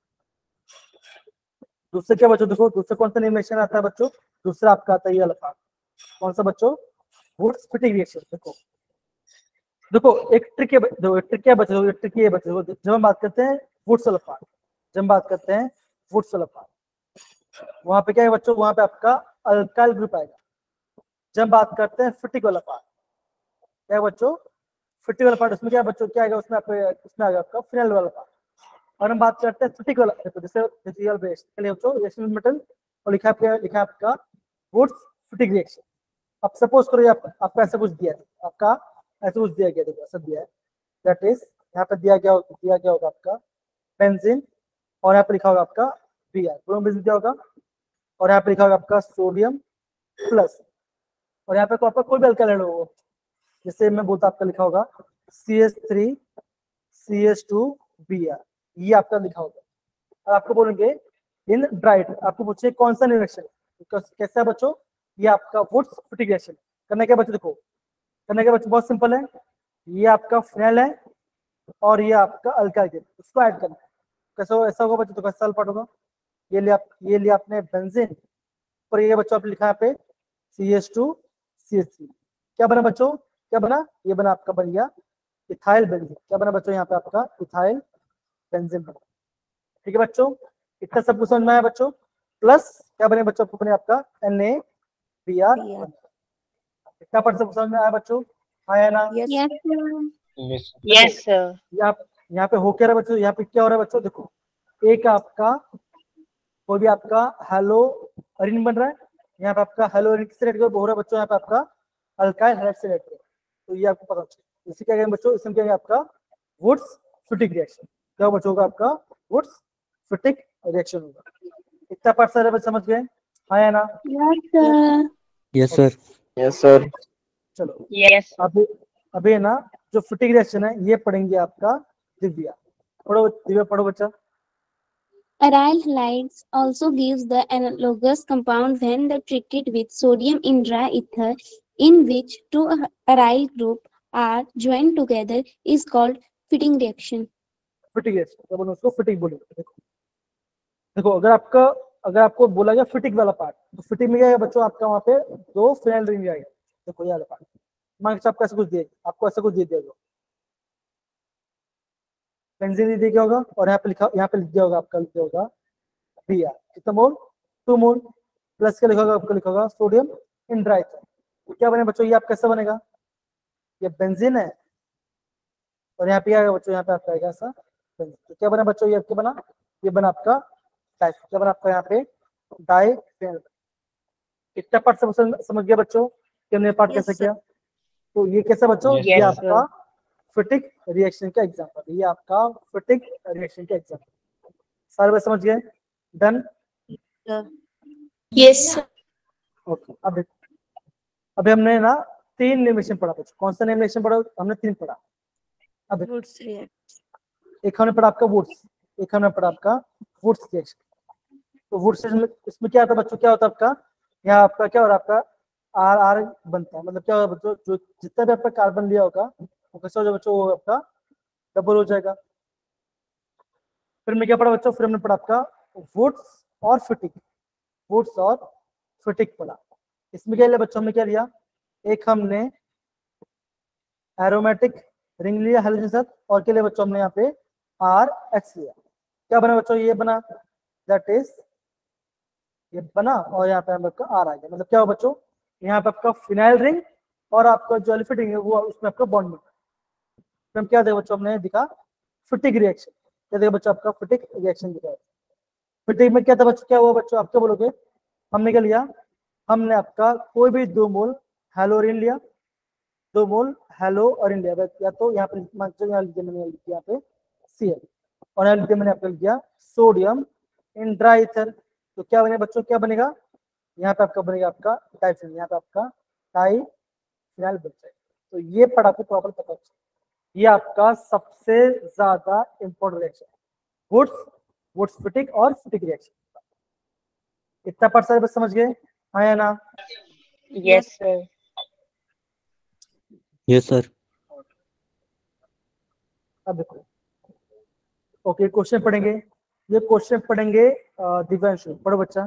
दूसरे क्या बच्चों? देखो दूसरा कौन सा नेम रिएक्शन आता है बच्चों? दूसरा आपका आता है ये अल्फा। कौन सा बच्चों? Wurtz fitting reaction. देखो देखो एक ट्रिक है, देखो एक ट्रिक है बच्चों, एक ट्रिक है बच्चों। जब हम बात करते हैं वुड्स अल्फा, जब हम बात करते हैं वुड्स अल्फा, वहां पे क्या है बच्चों? वहां पे आपका अल्काइल ग्रुप आएगा। जब बात करते हैं फिटिक वाला पार्ट, क्या है बच्चों? फिटिक वाला पार्ट, उसमें क्या है बच्चों? क्या आएगा उसमें? आपका उसमें आएगा आपका फिनाइल वाला पार्ट। और हम बात करते हैं फिटिक वाला, देखो जैसे रियल बेस के लिए बच्चों रिएक्शन मेटल, और लिखा है लिखा है आपका वुड्स फिटिक रिएक्शन। अब सपोज करो आप, आपका ऐसा कुछ दिया है, आपका ऐसा कुछ दिया गया, देखो ऐसा दिया है, दैट इज यहाँ पे दिया गया दिया गया होगा आपका बेंजीन, और यहाँ पे लिखा होगा आपका बी आर, दोनों बेंजीन दिया होगा, और यहाँ पे लिखा होगा आपका सोडियम प्लस, और यहाँ पे को आपका कोई भी अल्काइल होगा, जैसे मैं बोलता आपका लिखा होगा C H three C H two B R, ये आपका लिखा होगा। और आपको बोलेंगे इन ड्राइट, आपको पूछे कौन सा रिएक्शन कैसा है बच्चों? ये आपका वुड्स फिटिक रिएक्शन। करने के बच्चों देखो, करने के बच्चों बहुत सिंपल है, ये आपका फिनाइल है और ये आपका अल्काइल ग्रुप, उसको ऐड करना है। कैसा ऐसा होगा बच्चों? तो कैसा पार्ट होगा? ये लिया ये लिया आपने बेंजीन, और ये बच्चों आपने लिखा है पे C H two C H three, क्या बना बच्चों? क्या बना, ये बना आपका बन गया इथाइल बेंजीन। क्या बना बच्चों यहाँ पे आपका इथाइल बेंजीन बना। ठीक है बच्चों, इतना सब कुछ समझ में आया बच्चों। प्लस क्या बने बच्चों, आपको बने आपका एन ए बी आर। इतना पर सब समझ में आया बच्चों, आया ना? Yes, sir. Yes, sir. यहाँ यहाँ पे हो क्या रहा है बच्चों, यहाँ पे क्या हो रहा है बच्चों, देखो एक आपका कोई भी आपका हेलो अरिन बन रहा है, यहाँ पे आपका हेलो अरिन किससे रेट हो रहा है बच्चों, यहाँ पे आपका अल्काइल हैलाइड से रेट। तो ये आपको पता चाहिए। इसे क्या कहेंगे बच्चों, इसमें क्या आपका वुड्स फिटिक रिएक्शन। क्या बच्चों होगा आपका वुड्स फिटिक रिएक्शन होगा। इतना पार्ट सारे बच्चे समझ गए, हाँ या ना? Yes, sir. Yes sir. चलो Yes, sir. अभी अभी है ना जो फिटिक रिएक्शन है ये पढ़ेंगे आपका दिव्या। पढ़ो दिव्या, पढ़ो बच्चा। Aryl halides also gives the analogous compound when they treated with sodium in dry ether, in which two aryl group are joined together, is called fitting reaction. Fittig reaction क्या बोलो उसको, फिटिक बोलो। देखो देखो अगर आपका अगर आपको बोला गया फिटिक वाला पार्ट, तो फिटिक में क्या है बच्चों, आपका वहाँ पे दो फिनाइल रिंग आएगा। देखो ये वाला पार्ट मान के आपको ऐसा कुछ दिया, आपको ऐसा कुछ दे दिया होगा, बेंजीन दे दिया होगा और यहाँ पे लिखा यहाँ पे लिख दिया होगा आपका लिख दिया होगा बी आर कितना मोल, टू मोल। प्लस क्या लिखा होगा आपको, लिखा होगा सोडियम इन ड्राई। तो क्या बने बच्चों, ये आप कैसे बनेगा, ये बेंजीन है और यहाँ पे क्या आएगा बच्चों, यहाँ पे आपका आएगा ऐसा बेंजीन। तो क्या बना बच्चों, ये क्या बना, ये बना आपका डाई। क्या बना आपका यहाँ पे डाई। इतना पार्ट समझ समझ गया बच्चों कि हमने पार्ट कैसे किया। तो ये कैसे बच्चों, Yes, ये sir. आपका फिटिक रिएक्शन का एग्जांपल, ये आपका फिटिक रिएक्शन का एग्जांपल। सारे बात समझ गए, डन? Yes, sir. ओके अब देखो, अभी हमने ना तीन नेमिनेशन पढ़ा बच्चों। कौन सा नेमिनेशन पढ़ा, हमने तीन पढ़ा। अब देखो, एक हमने पढ़ा आपका वुड्स, एक हमने पढ़ा आपका वुड्स रिएक्शन। तो वुड्स रिएक्शन इसमें क्या होता है बच्चों, क्या होता है आपका, यहाँ आपका क्या हो रहा है, आपका आर आर बनता है। मतलब क्या होगा बच्चों, जो जितना भी आपका कार्बन लिया होगा वो कैसा हो जाएगा बच्चों, वो आपका डबल हो जाएगा। फिर हमने क्या पढ़ा बच्चों, फिर हमने पढ़ा आपका वुड्स और फिटिक, वुड्स और फिटिक पढ़ा। इसमें क्या लिया बच्चों, हमने क्या लिया, एक हमने एरोमेटिक रिंग लिया हाइड्रोजन के साथ, और क्या लिया बच्चों, हमने यहाँ पे आर एच लिया। क्या बना बच्चों, ये बना, दैट इज ये बना, और यहाँ पे हम आपका आर आ गया। मतलब क्या हो बच्चों, यहाँ पे आपका फिनाइल रिंग और आपका जो एलिफेट रिंग है वो उसमें आपका बॉन्ड बना। फिर हम क्या देखा बच्चों, हमने दिखा फिटिक रिएक्शन। क्या देखा बच्चों, आपका फिटिक रिएक्शन दिखा। फिटिक में क्या था बच्चों, क्या हुआ बच्चों, आप क्या बोलोगे, हमने क्या लिया, हमने आपका कोई भी दो मोल हेलोरिन लिया, दो मोल हेलो और इन लिया, या तो यहाँ पे यहाँ मैंने यहाँ पे सी एल और यहाँ मैंने आपको लिख दिया सोडियम इन ड्राई ईथर। तो क्या बनेगा बच्चों, क्या बनेगा, यहाँ पे आपका बनेगा आपका डाइफिनाइल, यहाँ पे आपका डाइफिनाइल बन जाएगा। तो ये पढ़ा आपको प्रॉपर पता है, ये आपका सबसे ज्यादा important reaction, Wurtz Wurtz Fittig और फिटिक रिएक्शन। इतना पार्ट सारे बस समझ गए, हाँ या ना? Yes, sir. Yes sir. अब देखो, ओके क्वेश्चन पढ़ेंगे, ये क्वेश्चन पढ़ेंगे दिव्यांशु, पढ़ो बच्चा।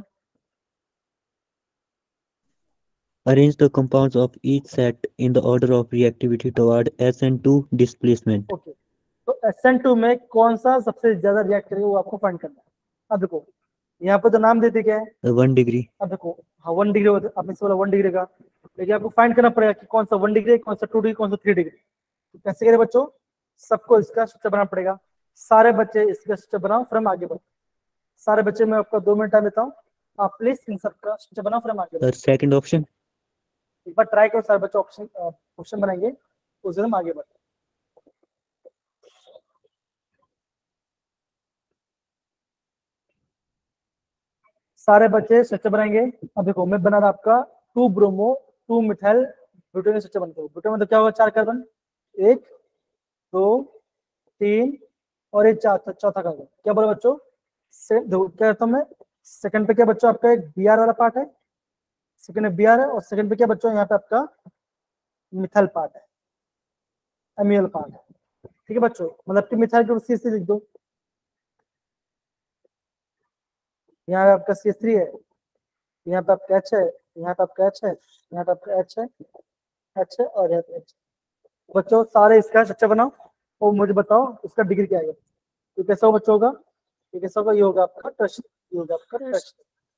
Arrange the compounds of each set in the order of reactivity toward S N two displacement. Okay तो एस एन टू में कौन सा सबसे ज्यादा रिएक्ट करेगा वो आपको फाइंड करना है। अब देखो यहाँ पे तो नाम देते क्या है, Uh, one degree. अब देखो हाँ वन डिग्री होता है, आपने बोला वन डिग्री का, लेकिन आपको फाइंड करना पड़ेगा कि कौन सा वन डिग्री, कौन सा टू डिग्री, कौन सा थ्री डिग्री। तो कैसे करें बच्चों, सबको इसका स्ट्रक्चर बनाना पड़ेगा। सारे बच्चे इसका स्ट्रक्चर बनाओ, फिर हम आगे बढ़ो। सारे बच्चे मैं आपका दो मिनट टाइम देता हूँ, आप प्लीज इन सबका स्ट्रक्चर बनाओ, फिर हम आगे बढ़ो। Sir, second option. एक बार ट्राई करो, सारे बच्चे ऑप्शन क्वेश्चन बनाएंगे, उससे हम आगे बढ़ते। सारे बच्चे स्ट्रक्चर बनाएंगे। अब देखो मैं बना रहा आपका two bromo two methyl butane structure बनता है। ब्यूटेन मतलब क्या होगा, चार कार्बन, एक दो तीन और एक चौथा चौथा कार्बन। क्या बोला बच्चों, देखो क्या करता हूँ मैं, सेकंड पे क्या बच्चों आपका एक बी आर वाला पार्ट है, सेकंड में बी आर है, और सेकंड पे क्या बच्चों यहाँ पे आपका मिथाइल पार्ट है, एमियल पार्ट है। ठीक है बच्चों, मतलब कि methyl group C S three लिख दो, यहाँ पे आपका सी एस थ्री है, यहाँ पे आपका एच है, यहाँ पे आपका एच है, यहाँ पे आपका एच है, एच है और यहाँ पे एच। बच्चों सारे इसका स्ट्रक्चर बनाओ और मुझे बताओ इसका डिग्री क्या है। तो कैसा होगा बच्चों होगा, ये कैसा होगा, ये होगा आपका ट्रस्ट, ये होगा आपका ट्रस्ट।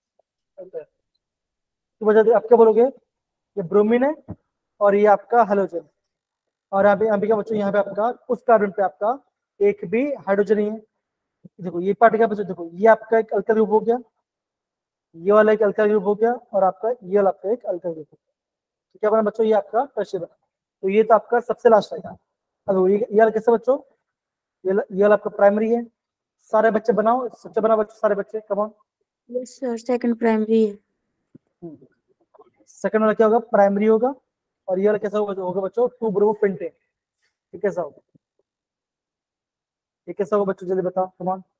तो वजह आप क्या बोलोगे, ये ब्रोमीन है और ये आपका हेलोजन, और यहाँ पे यहाँ पे क्या बच्चों, यहाँ पे आपका उस कार्बन पे आपका एक भी हाइड्रोजन नहीं है। देखो ये पार्ट क्या बच्चों, देखो ये आपका एक अल्काइल ग्रुप हो गया, ये वाला एक अल्काइल ग्रुप हो गया, और आपका ये वाला आपका एक अल्काइल ग्रुप हो गया। तो क्या बना बच्चों, ये आपका टर्शियरी बना। तो ये तो आपका सबसे लास्ट आएगा। अब ये ये वाला कैसे बच्चों, ये ये वाला आपका प्राइमरी है। सारे बच्चे बनाओ, सबसे बना बच्चों सारे बच्चे, come on. Yes sir, second primary है। सेकंड वाला क्या होगा, प्राइमरी होगा, और ये वाला कैसा होगा, होगा बच्चों टू ब्रोमोपेंटेन। ये कैसा होगा, ये कैसा होगा बच्चों, जल्दी बताओ, कम ऑन।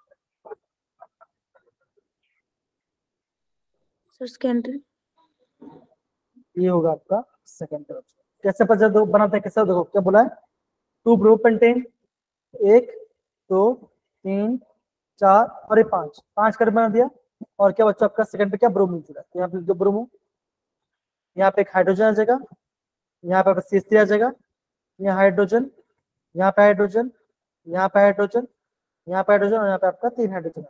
Sir secondary. ये होगा आपका सेकंड। कैसे पता दो बनाते हैं, कैसे देखो क्या बोला है, टू ब्रोमोपेंटेन, एक दो तीन चार और ये पांच, पांच कार्बन बना दिया। और क्या बच्चों आपका सेकंड पे क्या, ब्रोमीन जुड़ा है। यहाँ पे जो ब्रोमो, यहाँ पे एक हाइड्रोजन आ जाएगा, यहाँ पे सी एच थ्री आ जाएगा, यहाँ हाइड्रोजन, यहाँ पे हाइड्रोजन, यहाँ पे हाइड्रोजन, यहाँ पे हाइड्रोजन, और यहाँ पे आपका तीन हाइड्रोजन।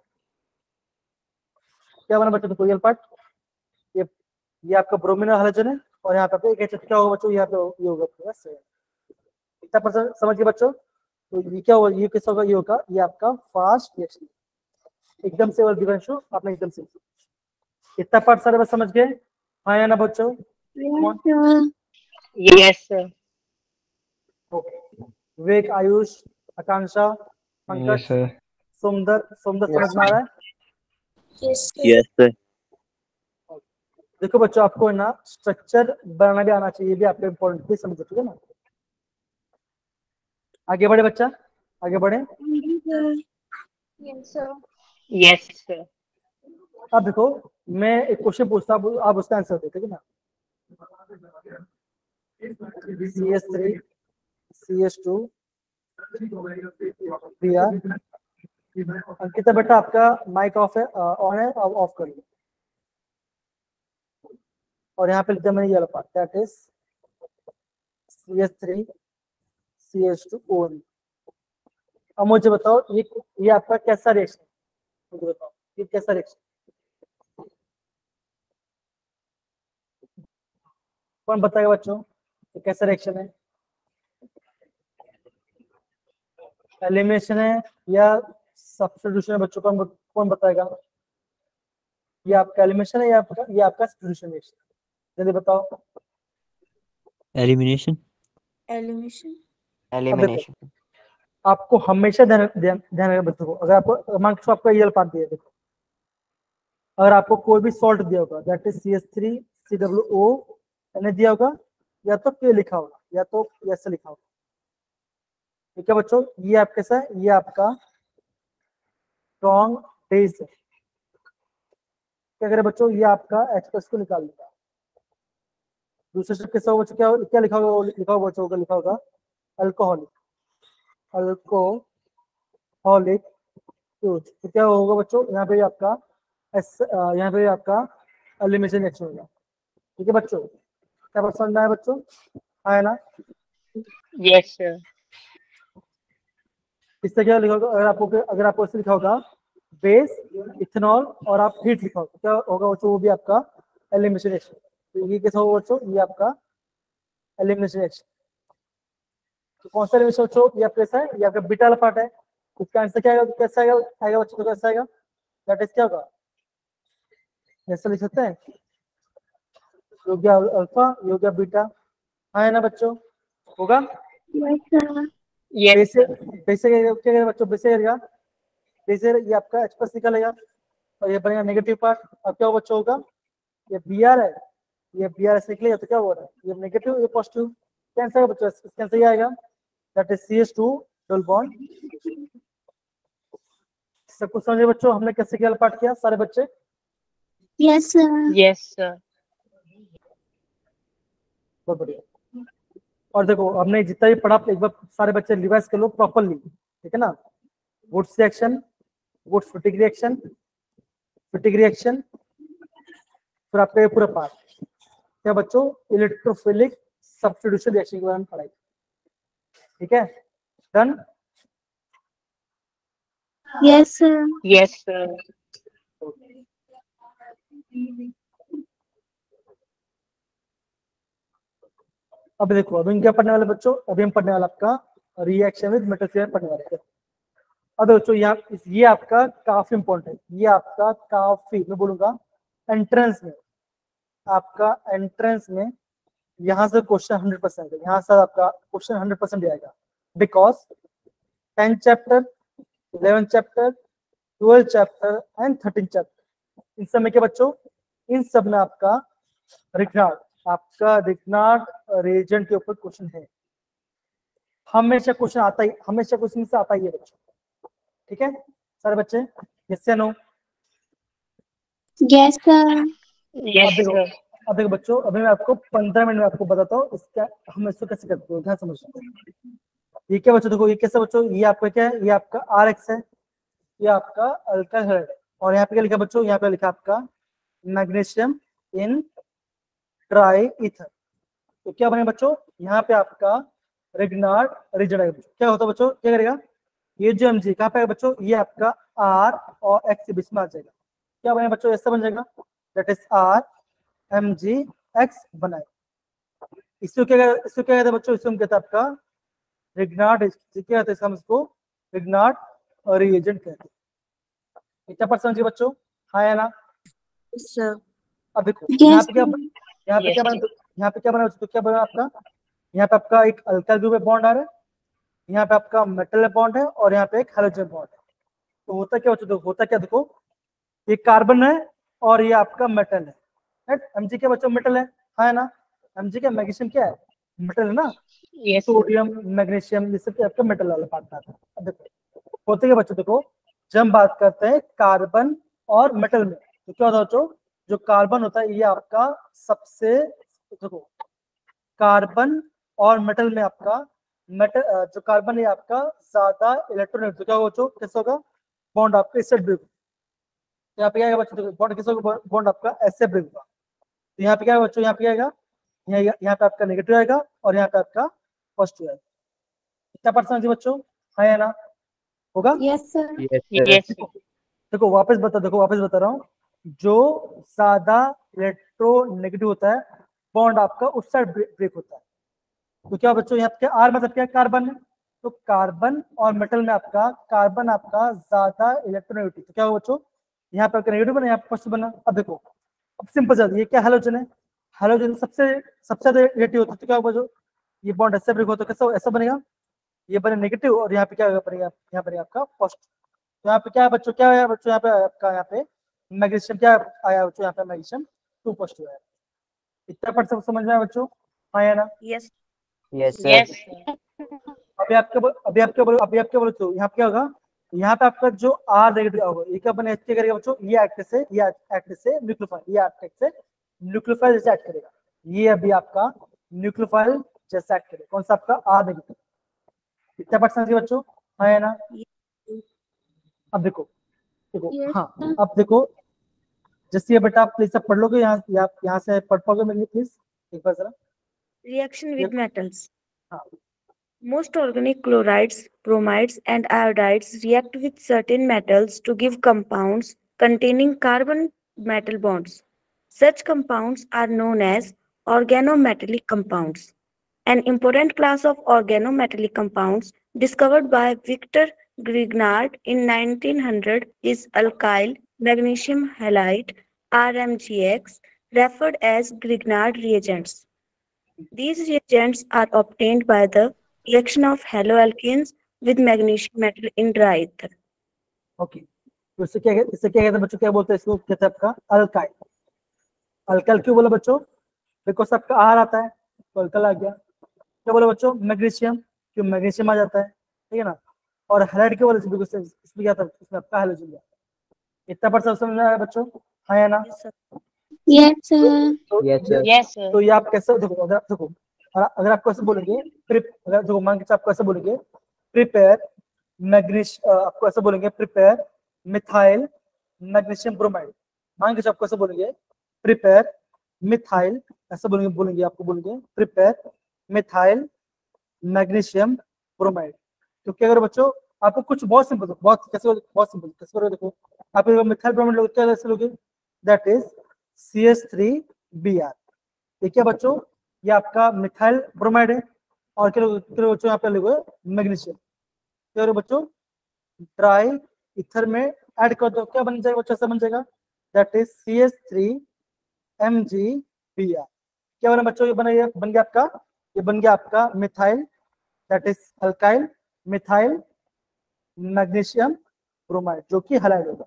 क्या बना बच्चों, देखो ये पार्ट, ये ये आपका ब्रोमीन और हाइड्रोजन है, और यहाँ पे एक एच क्या होगा बच्चों, यहाँ पे ये होगा आपका। इतना परसेंट समझ गए बच्चों। तो ये क्या होगा, ये कैसा होगा, ये होगा ये आपका फास्ट रिएक्शन, एकदम से और दिव्यांशु आपने एकदम से। इतना पार्ट सारे बस समझ गए, हाँ या ना बच्चों। Yes sir. Okay, Vivek, Ayush, Akanksha, Pankaj, yes sir. Somdar, Somdar समझ में आ रहा है। Yes sir. देखो बच्चों आपको है ना स्ट्रक्चर बनाना भी आना चाहिए, भी आपको इम्पोर्टेंट भी समझ, ठीक है ना। आगे बढ़े बच्चा, आगे बढ़े। Yes sir. अब देखो मैं एक क्वेश्चन पूछता हूँ, आप उसका आंसर दो, ठीक है ना। C H three C H two Ankita बेटा आपका माइक ऑफ है, ऑन है, अब ऑफ कर लो। और यहाँ पे लिखा मैंने ये वाला part, that is C H three C H two O N. अब मुझे बताओ ये ये आपका कैसा रिएक्शन, मुझे बताओ ये कैसा रिएक्शन, कौन बताएगा बच्चों, ये कैसा रिएक्शन है, एलिमिनेशन है या सब्स्टिट्यूशन है बच्चों, कौन कौन बताएगा, ये आपका एलिमिनेशन है या आपका ये आपका सब्स्टिट्यूशन रिएक्शन, जल्दी बताओ। एलिमिनेशन। एलिमिनेशन। एलिमिनेशन। आपको हमेशा ध्यान ध्यान ध्यान रखना बच्चों को, अगर आपको मान के आपका ये पार्ट दिया, देखो अगर आपको कोई भी सॉल्ट दिया होगा that is C H three C W O N दिया होगा, या तो के लिखा होगा या तो ऐसे लिखा होगा, ठीक है बच्चों। ये आप कैसा है, ये आपका स्ट्रॉन्ग बेस है। क्या करें बच्चों, ये आपका एच प्लस को निकाल देगा। दूसरे स्टेप कैसा होगा, क्या क्या लिखा होगा, लिखा होगा बच्चों, लिखा होगा अल्कोहलिक, अल्कोहलिक फ्यूज। तो क्या होगा बच्चों, यहाँ पे आपका एस, यहाँ पे आपका एलिमिनेशन रिएक्शन होगा, ठीक है बच्चों। क्या बात समझ में आया बच्चों, आया ना। Yes sir. इससे क्या लिखा होगा, अगर आपको अगर आपको इससे लिखा होगा बेस इथेनॉल और आप हीट लिखा होगा, क्या होगा बच्चों, वो भी आपका एलिमिनेशन रिएक्शन। तो ये कैसा होगा बच्चों, ये आपका एलिमिनेशन रिएक्शन। तो कौन सा एलिमिनेशन बच्चों, ये आपका कैसा है, ये आपका बीटा वाला पार्ट है। इसका आंसर क्या आएगा, कैसा आएगा आएगा बच्चों, तो कैसा आएगा, दैट इज क्या होगा, ऐसा लिख सकते हैं, यो गया अल्फा, यो गया बीटा, हाँ है ना बच्चों, होगा। यस बेसे बेसे क्या करेगा बच्चों, बेसे करेगा, बेसे ये आपका एच प्लस निकलेगा और ये बनेगा नेगेटिव पार्ट। अब क्या बच्चों होगा, ये बी आर है, ये बी आर ऐसे निकलेगा, तो क्या हो रहा है, ये नेगेटिव ये पॉजिटिव, कैंसिल आएगा बच्चों, इसका आंसर ये आएगा that is C H two double bond. सब कुछ समझे बच्चों, हमने कैसे क्या पार्ट किया सारे बच्चे। Yes sir. Yes sir. बहुत बढ़िया। और देखो हमने जितना भी पढ़ा एक बार सारे बच्चे रिवाइज कर लो प्रॉपरली, ठीक है ना। Wurtz reaction, Wurtz Fittig reaction, Fittig reaction, फिर आपका ये पूरा पार्ट क्या बच्चों, इलेक्ट्रोफिलिक सब्स्टिट्यूशन रिएक्शन के बारे में पढ़ाई। ठीक है, done. Yes, sir. Yes, sir. अब देखो अभी क्या पढ़ने वाले बच्चों, अभी हम पढ़ने वाला आपका रिएक्शन विद मेटल पढ़ने वाले हैं। अब बच्चों यहाँ ये आपका काफी इंपॉर्टेंट है, ये आपका काफी मैं बोलूंगा एंट्रेंस में, आपका एंट्रेंस में यहाँ से क्वेश्चन हंड्रेड परसेंट है, यहाँ से आपका क्वेश्चन हंड्रेड परसेंट आएगा, because tenth chapter, eleventh chapter, twelfth chapter and thirteen chapter, इन सब में क्या बच्चों, इन सब में आपका रिग्नार्ड, आपका रिग्नार्ड रिएजेंट के ऊपर क्वेश्चन है, हमेशा क्वेश्चन आता ही, हमेशा क्वेश्चन से आता ही है बच्चों, ठीक है सारे बच्चे, यस या नो? Yes, sir. Yes, अब देखो, sir. अब देखो बच्चों, अभी मैं आपको पंद्रह मिनट में आपको बताता हूँ इसका हम इसको कैसे करते हैं, ध्यान समझो। ये क्या बच्चों, देखो ये कैसे बच्चों, ये आपका क्या है, ये आपका आर एक्स है, ये आपका अल्काइल हैलाइड है, और यहाँ पे क्या लिखा बच्चों, यहाँ पे लिखा आपका मैग्नीशियम इन ट्राई ईथर, तो क्या बने बच्चों, यहाँ पे आपका रिग्नार्ड रिएजेंट है, क्या होता है बच्चों, क्या करेगा, ये जो एमजी कहाँ पे है बच्चों, ये आपका आर और एक्स के बीच में आ जाएगा, क्या बने बच्चों, ऐसा बन जाएगा, that is R M G X बनाए, इसको क्या, इसको क्या कहते हैं बच्चों, इसको हम कहते हैं आपका रिग्नार्ड, क्या कहते हैं हम इसको रिग्नार्ड रिएजेंट कहते हैं, कितना परसेंट जी बच्चों, हाँ या ना? Sir. अब देखो Yes, यहाँ पे क्या, sir. यहाँ पे Yes, क्या sir. बना, यहाँ पे क्या बना, तो क्या बना आपका, यहाँ पे आपका एक अल्काइल ग्रुप में बॉन्ड आ रहा है, यहाँ पे आपका मेटल बॉन्ड है, और यहाँ पे एक हाइड्रोजन बॉन्ड है, तो होता क्या बच्चों, होता क्या देखो, ये कार्बन है और ये आपका मेटल है, राइट, एमजी क्या बच्चों मेटल है, हाँ है ना, एमजी क्या मैग्नीशियम क्या है, मेटल है ना, Yes, sir. सोडियम मैग्नीशियम ये सब आपका मेटल वाला पार्ट आता है। अब देखो होते क्या बच्चों, देखो जब हम बात करते हैं कार्बन और मेटल में, तो क्या होता है बच्चों, जो कार्बन होता है ये आपका सबसे, देखो कार्बन और मेटल में आपका मेटल, जो कार्बन है आपका ज्यादा इलेक्ट्रॉन, तो क्या होगा बच्चों, कैसे होगा, बॉन्ड आपका इससे ब्रेक, यहाँ पे क्या है बच्चों, बॉन्ड किस होगा, बॉन्ड आपका ऐसे ब्रेक होगा, तो यहाँ पे क्या है बच्चों, यहाँ पे क्या आएगा, यहाँ यहाँ पे आपका नेगेटिव आएगा और यहाँ पे आपका पॉजिटिव आएगा, कितना परसेंट बच्चों, हाँ या ना, होगा? Yes, sir. Yes, sir. Yes, sir. देखो वापस बता, देखो वापस बता रहा हूँ, जो ज्यादा इलेक्ट्रोनेगेटिव होता है बॉन्ड आपका उस साइड ब्रेक होता है, तो क्या बच्चों यहाँ पे आर मतलब क्या, कार्बन है, तो कार्बन और मेटल में आपका कार्बन आपका ज्यादा इलेक्ट्रोनेगेटिव, तो क्या होगा बच्चों, यहाँ पे आपका नेगेटिव बना, यहाँ पे पॉजिटिव बना। अब देखो अब सिंपल सा, ये क्या हैलोजन है, हैलोजन सबसे सबसे ज्यादा रिलेटिव होता है, तो क्या होगा जो ये बॉन्ड ऐसे ब्रेक होता है, कैसा ऐसा बनेगा, ये बने नेगेटिव और यहाँ पे क्या बनेगा, यहाँ बनेगा आपका पॉजिटिव, तो यहाँ पे क्या है बच्चों, क्या है बच्चों, यहाँ पे आपका यहाँ पे मैग्नीशियम क्या आया बच्चों, यहाँ पे मैग्नीशियम टू पॉजिटिव आया, इतना परसेंट समझ में आया बच्चों, हाँ या ना? Yes. Yes, sir. Yes, sir. अभी आपके बोल- अभी आपके बोलो अभी आपके बोलो तो यहाँ पे क्या होगा, यहाँ पे आपका जो आर नेगेटिव होगा ये क्या बने, क्या करेगा बच्चों, ये एक्ट से ये एक्ट से न्यूक्लियोफाइल, ये एक्ट से न्यूक्लियोफाइल जैसे एक्ट करेगा, ये अभी आपका न्यूक्लियोफाइल जैसे एक्ट करेगा, कौन सा आपका आर नेगेटिव, कितना परसेंट है बच्चों, हाँ या ना? अब देखो देखो Yes, हाँ, sir. अब देखो जैसे ये बेटा आप प्लीज सब पढ़ लोगे, यहाँ यहाँ यहाँ से पढ़ पाओगे मेरे लिए प्लीज एक बार जरा, Reaction with metals. हाँ Most organic chlorides, bromides, and iodides react with certain metals to give compounds containing carbon metal bonds. Such compounds are known as organometallic compounds. An important class of organometallic compounds discovered by Victor Grignard in nineteen hundred is alkyl magnesium halide R M G X, referred as Grignard reagents. These reagents are obtained by the reaction of haloalkanes with magnesium metal in dry ether. Okay, तो इससे क्या इससे क्या कहते हैं बच्चों, क्या बोलते हैं इसको, कहते हैं आपका अल्काइल, अल्काइल क्यों बोला बच्चों, बिकॉज आपका आर आता है तो अल्काइल आ गया, क्या बोला बच्चों, मैग्नीशियम क्यों मैग्नीशियम आ जाता है, ठीक है ना, और हैलाइड क्यों बोला, बिकॉज इसमें क्या था, इसमें आपका हैलोजन गया, इतना परसेंट समझ में आया बच्चों, हाँ या ना? Yes, sir. Yes, sir. तो Yes, sir. Yes, sir. तो ये आप कैसे देखो, अगर आप देखो अगर अगर आपको ऐसे बोलेंगे प्रिप, अगर देखो मान के आपको ऐसे बोलेंगे प्रिपेयर मैग्नीश, आपको ऐसे बोलेंगे प्रिपेयर मिथाइल मैग्नीशियम ब्रोमाइड, मान के आपको ऐसे बोलेंगे प्रिपेयर मिथाइल, ऐसे बोलेंगे बोलेंगे आपको बोलेंगे प्रिपेयर मिथाइल मैग्नीशियम ब्रोमाइड। तो क्या करो बच्चों, आपको कुछ बहुत सिंपल, बहुत कैसे, बहुत सिंपल कैसे करो, देखो आप मिथाइल ब्रोमाइड लोगे क्या कैसे लोगे, that is C H three B R. ठीक है बच्चों, ये आपका मिथाइल ब्रोमाइड है। और क्या करो बच्चों, यहाँ पे लोगे मैग्नीशियम। क्या करो बच्चों, ट्राई इथर में ऐड कर दो, क्या बन जाएगा बच्चों, ऐसा बन जाएगा, that is C H three M G B R. क्या बना बच्चों, ये बना, ये बन गया आपका, ये बन गया आपका methyl, that is alkyl methyl magnesium bromide, जो कि हैलाइड होगा।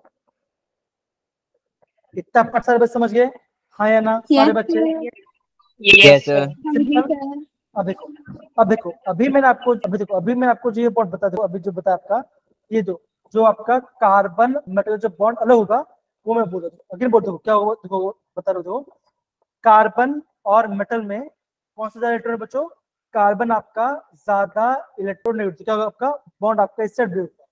इतना पार्ट सारे बच्चे समझ गए, हाँ या ना सारे Yes, बच्चे? sir. Yes, sir. हाँ जी, sir. अब देखो, अब देखो अभी मैंने आपको अभी देखो अभी मैंने आपको जो ये पॉइंट बता दो, अभी जो बताया आपका, ये दो जो आपका कार्बन मेटल जो बॉन्ड अलग होगा वो मैं बोल रहा हूँ, अगेन बोल दो क्या होगा, देखो बता रहा हूँ, कार्बन और मेटल में कौन सा ज्यादा इलेक्ट्रॉन है बच्चों, कार्बन आपका ज्यादा इलेक्ट्रॉन नेगेटिव, क्या होगा आपका बॉन्ड आपका इससे ब्रेक होगा।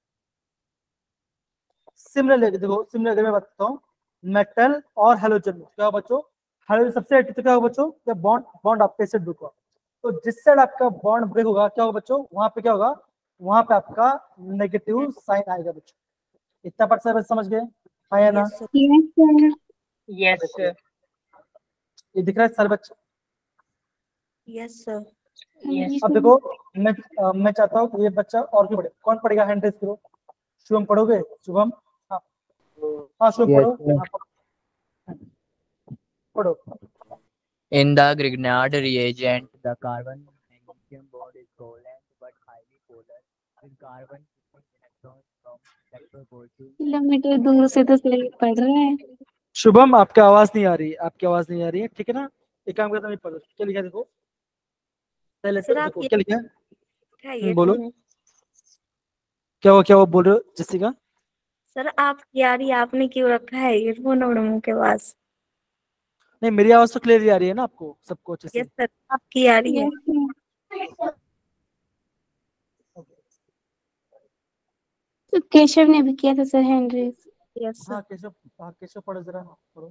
सिमिलरली देखो, सिमिलर मैं बताता हूँ, मेटल और हेलोजन में क्या होगा बच्चों, हेलोजन सबसे एक्टिव, तो क्या होगा बच्चों, क्या बॉन्ड बॉन्ड आपका इससे ब्रेक होगा। तो जिस साइड आपका बॉन्ड ब्रेक होगा क्या होगा बच्चों, वहां पे क्या होगा, वहां पे आपका नेगेटिव साइन आएगा बच्चों। इतना पार्ट सारे समझ गए, हाँ या ना? Yes, sir. Yes, sir. Yes, sir. ये दिख रहा है सारे बच्चे? Yes, sir. Yes. अब देखो मैं अ, मैं चाहता हूँ कि ये बच्चा और क्यों पढ़े, कौन पढ़ेगा, हैंड रेज करो। शुभम पढ़ोगे, शुभम? हाँ हाँ शुभम Yes, पढ़ो, sir. हाँ पढ़ो पढ़ो। In the Grignard reagent, the carbon magnesium bond is covalent but highly polar, with carbon shifting electrons from electropositive. Kilometre दूर से तो सही पढ़ रहा है. शुभम आपकी आवाज नहीं आ रही है, आपकी आवाज नहीं आ रही है, ठीक है ना, एक काम करता हूँ, पढ़ो क्या लिखा है देखो, पहले सर, तो आप देखो ये क्या लिखा है, उठाइए हम्म, बोलो फोन। क्या वो क्या वो बोल रहे हो जैसिका? सर, आप यार ये आपने क्यों रखा है ईयरफोन और मुंह के पास? नहीं मेरी आवाज तो क्लियर आ रही है ना आपको सबको अच्छे से? यस सर, आपकी आ रही है। Yes, sir. तो केशव ने भी किया था सर हैंड रेज. यस हाँ सर। केशव, हाँ केशव पढ़ो जरा, पढ़ो।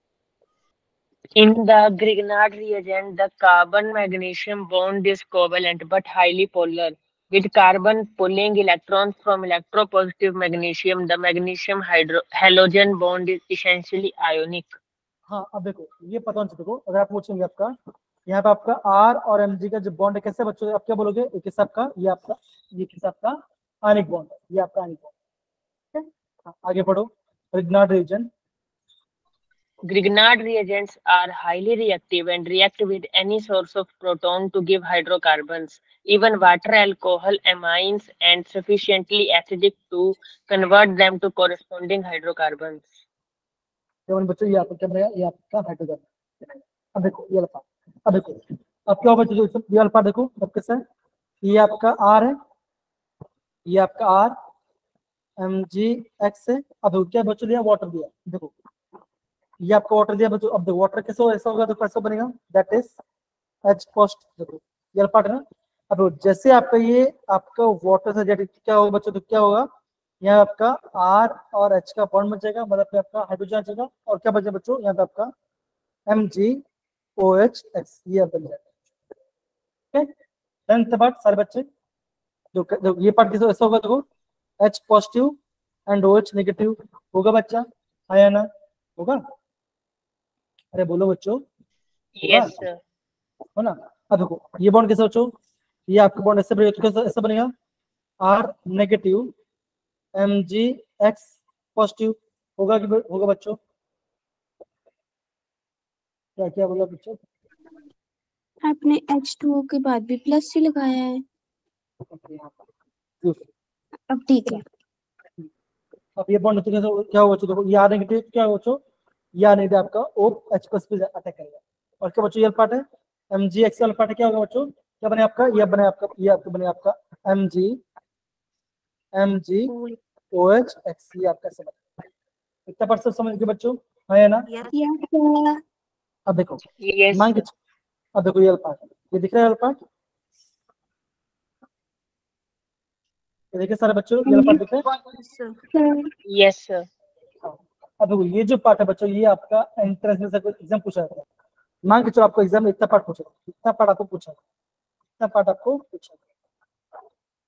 In the Grignard reagent, the carbon magnesium bond is covalent but highly polar, with carbon pulling electrons from electropositive magnesium. The magnesium hydro halogen bond is essentially ionic. हाँ अब देखो ये पता होना चाहिए, देखो अगर आप पूछेंगे आपका यहाँ पे आपका आर और एम जी का जो बॉन्ड है कैसे बच्चों, आप क्या बोलोगे, एक किस आपका, ये आपका ये किस आपका आयनिक बॉन्ड है, ये आपका आयनिक बॉन्ड, ठीक है। हाँ, आगे पढ़ो, Grignard reagent. Grignard reagents are highly reactive and react with any source of proton to give hydrocarbons, even water, alcohol, amines, and sufficiently acidic to convert them to corresponding hydrocarbons. तो बच्चों ये आपका क्या बनेगा, ये आपका हाइड्रोजन। अब देखो ये अल्फा, अब देखो अब क्या होगा बच्चों, ये अल्फा देखो अब कैसा है, ये आपका आर है, ये आपका आर एम जी एक्स है। अब देखो क्या बच्चों दिया, वाटर दिया, देखो ये आपका वाटर दिया बच्चों। अब देखो वाटर कैसे ऐसा होगा तो कैसे बनेगा, दैट इज एच पोस्ट, देखो ये अल्फा है ना। अब देखो, जैसे आपका ये आपका वाटर से जेट क्या होगा बच्चों, तो क्या होगा, यहाँ आपका आर और एच का बॉन्ड बन जाएगा, मतलब पे आपका हाइड्रोजन आ जाएगा, और क्या बचेगा बच्चों, यहाँ पे आपका M G O H X ये बन जाएगा, ठीक है। टेंथ पार्ट सारे बच्चे जो, जो ये पार्ट कैसे ऐसा होगा, देखो H positive and O H negative होगा बच्चा, आया ना, होगा, अरे बोलो बच्चों, होगा, Yes, sir. हो ना। अब देखो ये बॉन्ड कैसे बच्चों, ये आपका बॉन्ड ऐसे बनेगा, तो कैसे ऐसा बनेगा, R negative M G X positive होगा कि होगा बच्चों, क्या क्या बोला बच्चों? आपने एच टू ओ के बाद भी प्लस सी लगाया है. अब ठीक है. अब ये बॉन्ड कैसे क्या होगा बच्चों, देखो ये आर नेगेटिव क्या होगा बच्चों, ये आर नेगेटिव आपका ओ एच प्लस पे अटैक करेगा, और क्या बच्चों ये पार्ट है एम जी एक्स वाला पार्ट है, क्या होगा बच्चों, क्या बने आपका, ये बने आपका, ये आपका बने आपका M G M G O H X, ये आपका समझ, इतना पार्ट सब समझ गए बच्चों, हाँ या ना? Yes Yes, sir. अब देखो Yes, मान के, sir. अब देखो ये पार्ट, ये दिख रहा है पार्ट, ये देखिए सारे बच्चों ये पार्ट दिख रहा है। सर। Sir. Yes, sir. अब देखो ये जो पार्ट है बच्चों, ये आपका एंट्रेंस में से एग्जाम पूछा जाता है, मान के चलो आपको एग्जाम में इतना पार्ट पूछा, इतना पार्ट आपको पूछा, इतना पार्ट आपको पूछा,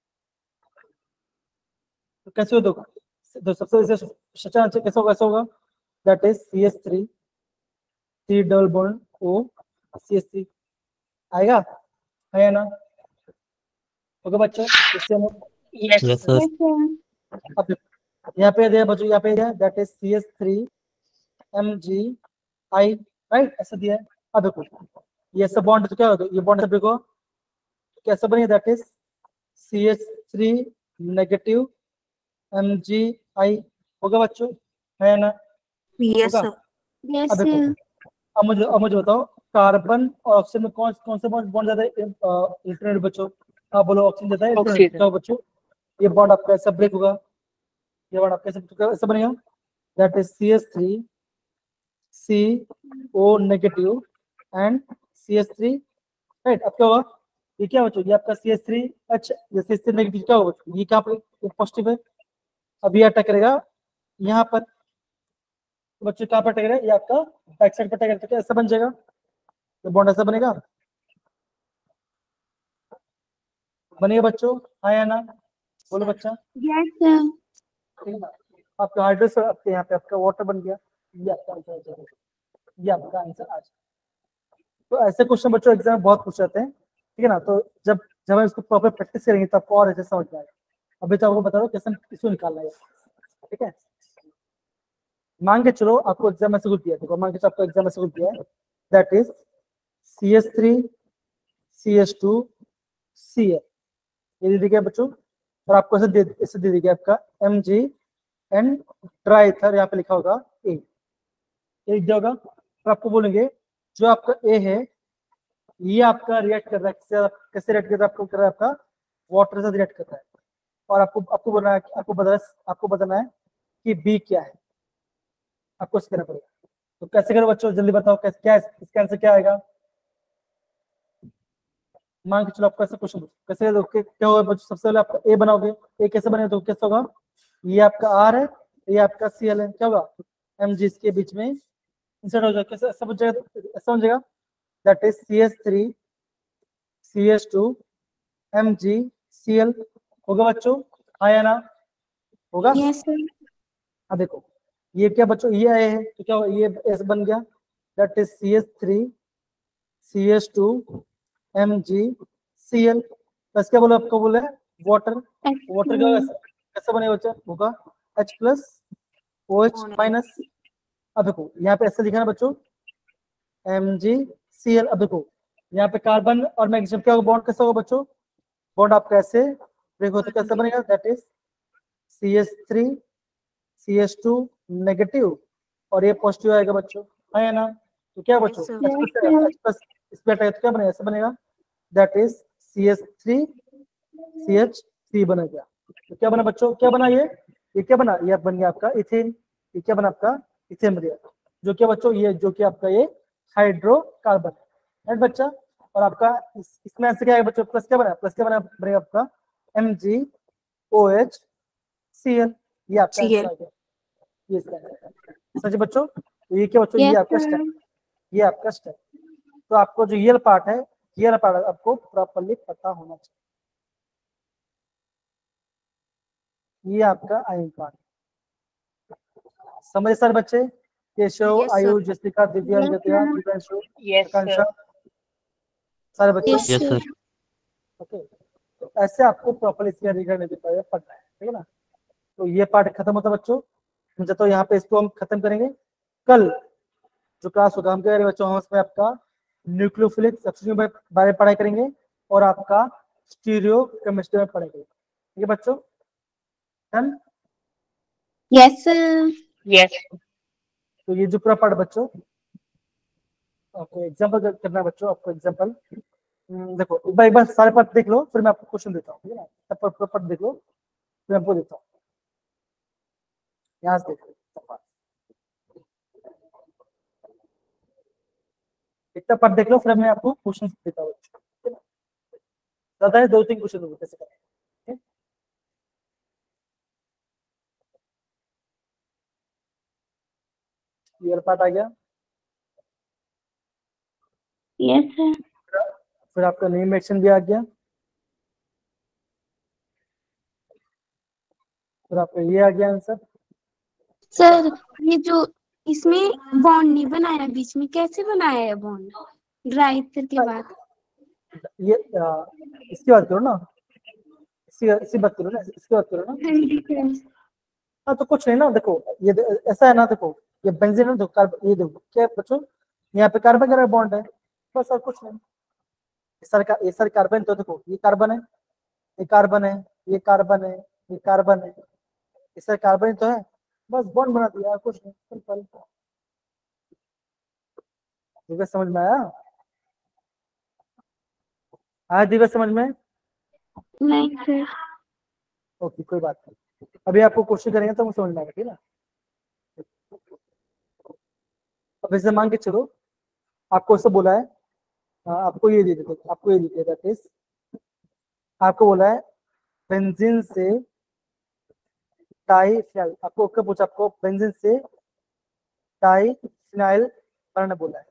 तो कैसे हो देखो, तो सबसे सच्चा आंसर कैसा होगा, कैसा होगा, that is C H three three double bond O C H three आएगा, है या ना? ओके बच्चों, इससे हम Yes. Yes, sir. Yes, sir. अब यहाँ पे दिया बच्चों, यहाँ पे दिया that is C H three M G I, right, ऐसा दिया है। अब देखो ये सब बॉन्ड तो क्या होगा, ये बॉन्ड सब देखो कैसा बनेगा, that is C H three negative M G I, होगा बच्चों, है ना? Yes, होगा। sir. Yes, अब देखो, sir. अब मुझे अब मुझे बताओ, कार्बन और ऑक्सीजन में कौन कौन से बॉन्ड बॉन्ड ज्यादा इलेक्ट्रॉन बच्चों? आप बोलो ऑक्सीजन ज्यादा है, Oxygen. क्या बच्चों? ये बॉन्ड आपका ऐसा ब्रेक होगा, ये बॉन्ड आपका ऐसा ऐसा बनेगा, that is C H three C O negative and C H three, right. अब क्या होगा, ये क्या बच्चों, ये आपका सी एच थ्री एच, ये सी एच थ्री नेगेटिव क्या होगा बच्चों, ये कहाँ पे पॉजिटिव है, अब ये अटैक करेगा यहाँ पर, तो बच्चों कहाँ पर अटैक करेगा, ये आपका बैक साइड पर अटैक करेगा, तो क्या ऐसा बन जाएगा, तो बॉन्ड ऐसा बनेगा, बनेगा बच्चों, हाँ या ना? बोलो बच्चा, Yes, sir. ठीक है ना? आपका हाइड्रोजन आपके यहाँ पे आपका वाटर बन गया, ये आपका आंसर आ जाएगा, ये आपका आंसर आ जाएगा। तो ऐसे क्वेश्चन बच्चों एग्जाम में बहुत पूछ जाते हैं, ठीक है ना? तो जब जब हम इसको प्रॉपर प्रैक्टिस करेंगे तब आपको और अच्छे समझ में आएगा। अभी तो आपको बता दो कैसे इसको निकालना है, ठीक है? मान के चलो आपको एग्जाम में से कुछ दिया है, देखो मान के चलो आपको एग्जाम में से कुछ दिया है, that is C H three C H two C L, ये दे दी गया बच्चों, और आपको ऐसे दे ऐसे दे दी गया आपका M G and dry ether, यहाँ पे लिखा होगा ए, ये लिख दिया होगा। तो आपको बोलेंगे जो आपका ए है ये आपका रिएक्ट कर रहा है, कैसे कैसे रिएक्ट कर रहा है, आपको कर रहा है आपका वाटर से रिएक्ट कर रहा है, और आपको आपको बोलना है, आपको बताना आपको बताना है कि बी क्या है, आपको इसके करना पड़ेगा। तो कैसे करो बच्चों, जल्दी बताओ कैसे, क्या इसका आंसर क्या आएगा? मान के चलो आपको ऐसा क्वेश्चन कैसे करोगे, क्या क्या होगा बच्चों, सबसे पहले आपका ए बनाओगे, ए कैसे बने तो कैसे होगा, ये आपका आर है, ये आपका सी एल है, क्या होगा, एम जी इसके बीच में इंसर्ट हो जाएगा, कैसे ऐसा बन जाएगा, ऐसा बन जाएगा, that is C H three C H two M G C L, होगा बच्चों, हाँ या ना? होगा। Yes, sir. अब देखो ये क्या बच्चों, ये आए हैं तो क्या होगा, ये ऐसे बन गया, that is C H three C H two M G C L, बस क्या बोला, आपको बोला है वाटर, वाटर का Excellent. कैसे बनेगा बच्चा, होगा H plus O H minus. अब देखो यहाँ पे ऐसे लिखा है ना बच्चों, एम जी सी एल, अब देखो यहाँ पे कार्बन और मैग्नीशियम क्या होगा, बॉन्ड कैसा होगा बच्चों, बॉन्ड आपका ऐसे देखो तो कैसे बनेगा, that is C H three C H two negative, और ये पॉजिटिव आएगा बच्चों, है या ना? तो क्या बच्चों, sir. H प्लस आएगा, H प्लस इस पे आएगा तो क्या बनेगा, ऐसा बनेगा, that is C H three C H three बनेगा। तो क्या बना बच्चों, क्या बना ये ये क्या बना, ये बन गया आपका इथेन, ये क्या बना आपका इथेन बन गया, जो क्या बच्चों, ये जो कि आपका ये हाइड्रोकार्बन है बच्चा, और आपका इस, इसमें आंसर क्या है बच्चों, प्लस क्या बना, प्लस क्या बना बनेगा आपका M G O H C L, ये आपका आंसर आ गया, ये इसका आंसर सच बच्चों। तो ये क्या बच्चों, ये Yes, आपका sir. स्टेप, ये आपका स्टेप, तो आपको जो ये पार्ट है, ये पार्ट आपको प्रॉपर्ली पता होना चाहिए, ये आपका आयन पार्ट, समझ सर बच्चे, केशव Yes, sir. आयुष जस्टिका दिव्यांग Yes, जतिया sir. Divyanshu Yes, sir. आकांक्षा, सारे बच्चे, Yes, Yes, sir. sir. Okay. तो ऐसे आपको प्रॉपर्ली इसके रिगार्ड नहीं पढ़ना है, ठीक है ना? तो ये पार्ट खत्म होता है बच्चों, समझे? तो यहाँ पे इसको हम खत्म करेंगे, कल जो क्लास होगा हम क्या करेंगे बच्चों, हम उसमें आपका न्यूक्लियोफिलिक सब्स्टिट्यूशन के बारे में पढ़ाई करेंगे, और आपका स्टीरियो केमिस्ट्री में पढ़ेंगे, ठीक है बच्चों, डन? Yes, sir. Yes. तो ये जो पूरा पार्ट बच्चों, आपको एग्जाम्पल करना है बच्चों, आपको एग्जाम्पल देखो एक बार एक बार सारे पार्ट देख लो, फिर मैं आपको क्वेश्चन देता हूँ, ठीक है ना? सब पूरा पार्ट देख लो, फिर आपको देता हूँ, यहाँ से देखो सब part। इतना पार्ट देख लो, फिर मैं आपको क्वेश्चन देता हूँ, ठीक है ना? ज्यादा है दो तीन क्वेश्चन दूंगा कैसे करें, ठीक है? क्लियर पार्ट आ गया, Yes, sir. फिर आपका नेम एक्शन भी आ गया, फिर आपका ये आ गया आंसर। सर ये जो इसमें बॉन्ड नहीं बनाया बीच में, कैसे बनाया है बॉन्ड ड्राई ईथर के बाद? ये आ, इसकी बात करो ना, इसी इसी बात करो ना, इसकी बात करो ना। हाँ जी सर। हाँ तो कुछ नहीं ना, देखो ये दे- ऐसा है ना, देखो ये बेंजीन है, देखो कार्बन, ये देखो क्या है बच्चों, यहाँ पे कार्बन का बॉन्ड है, बस और कुछ नहीं। ये सारे का ये सारे कार्बन, तो देखो ये कार्बन है, ये कार्बन है, ये कार्बन है, ये कार्बन है, ये सारे कार्बन ही तो है, बस बॉन्ड बना दिया, और कुछ नहीं, सिंपल। दिव्य समझ में आया? आया दिव्य समझ में? नहीं सर। ओके कोई बात नहीं, अभी आपको क्वेश्चन करेंगे तो मुझे समझ में आएगा, ठीक है ना। अब ऐसे मान के चलो आपको ऐसे बोला है, हाँ, आपको ये दे देते, आपको ये दे देता है, आपको बोला है बेंजीन से डाइफिनाइल, आपको क्या पूछा, आपको बेंजीन से डाइफिनाइल बनाना बोला है।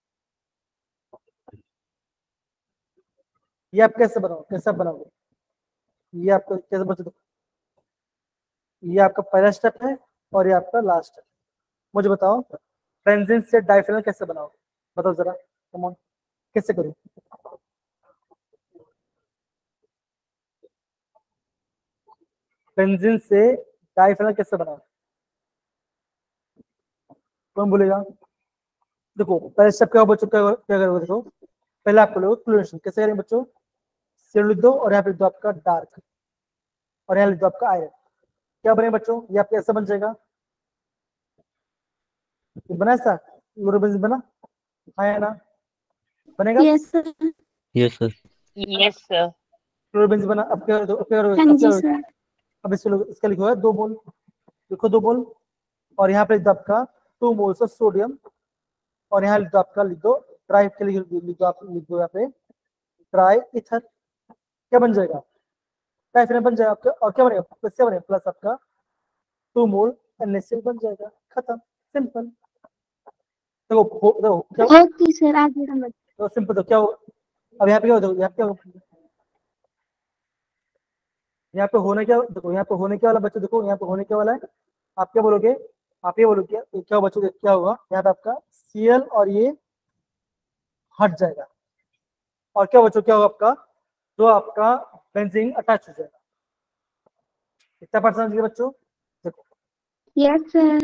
ये आप कैसे बनाओ, कैसे बनाओगे, ये आपको कैसे बता दो, ये आपका पहला स्टेप है और ये आपका लास्ट है। मुझे बताओ बेंजीन से डाइफिनाइल कैसे बनाओ, बताओ जरा, कम ऑन, कैसे करूं? बेंजीन से डाइफिनाइल कैसे बनाओ, कौन बोलेगा? देखो पहले स्टेप क्या बच्चों, क्या क्या करोगे, देखो पहले आपको लोग क्लोरीनेशन कैसे करेंगे बच्चों, सिर लिख दो और यहाँ पे लिख दो आपका डार्क, और यहाँ लिख दो आपका आयरन, क्या बने बच्चों, ये आपका ऐसा बन जाएगा, ये बना ऐसा, क्लोरोबेंजीन बना, हाँ या ना, बनेगा? Yes sir. Yes, sir. Yes, sir. Chlorobenzene बना, अब क्या करोगे, अब क्या करोगे, हाँ अब क्या जी करोगे? सर। अब इसको लो- इसका लिखो है दो मोल, लिखो दो मोल, और यहाँ पे लिख दो आपका टू मोल्स ऑफ सोडियम, और यहाँ लिख दो आपका, लिख दो ट्राई के लिए लिख दो, आप लिख दो यहाँ पे ट्राई इथर, क्या बन जाएगा, डाइफिनाइल बन जाएगा आपका, और क्या बनेगा, किससे बनेगा, प्लस आपका two mole N A C L बन जाएगा, खत्म, सिंपल। देखो हो- देखो क्या, ओके सर आगे समझ। तो सिंपल, तो क्या हो, अब यहाँ पे क्या हो, यहाँ पे क्या हो, यहाँ पे होने क्या, देखो यहाँ पे होने क्या वाला बच्चों, देखो यहाँ पे होने क्या वाला है, आप क्या बोलोगे, आप ये बोलोगे क्या, क्या बच्चों क्या होगा, यहाँ पे आपका सी एल और ये हट जाएगा, और क्या बच्चों क्या होगा आपका, जो आपका बेंजीन अटैच हो जाएगा, कितना परसेंट समझिए बच्चों, देखो यस सर।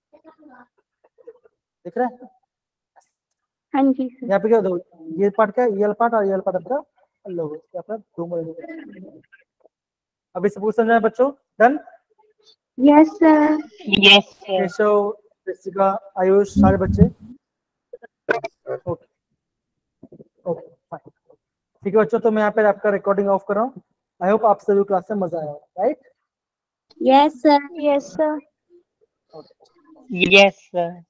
दिख रहा है, हाँ जी सर। यहाँ पे क्या देखो, ये पार्ट क्या है, ये पार्ट और ये पार्ट आपका अलग हो गया, आपका दो मोल। अभी से पूछ समझा है बच्चों, done? Yes sir. Yes, sir. Keshav, Rishika, Ayush, सारे बच्चे, ओके ओके फाइन, ठीक है बच्चों, तो मैं यहाँ पे आपका रिकॉर्डिंग ऑफ कर रहा हूँ। आई होप आप सभी क्लास में मजा आया, right? Yes sir. Yes, sir. Yes, sir.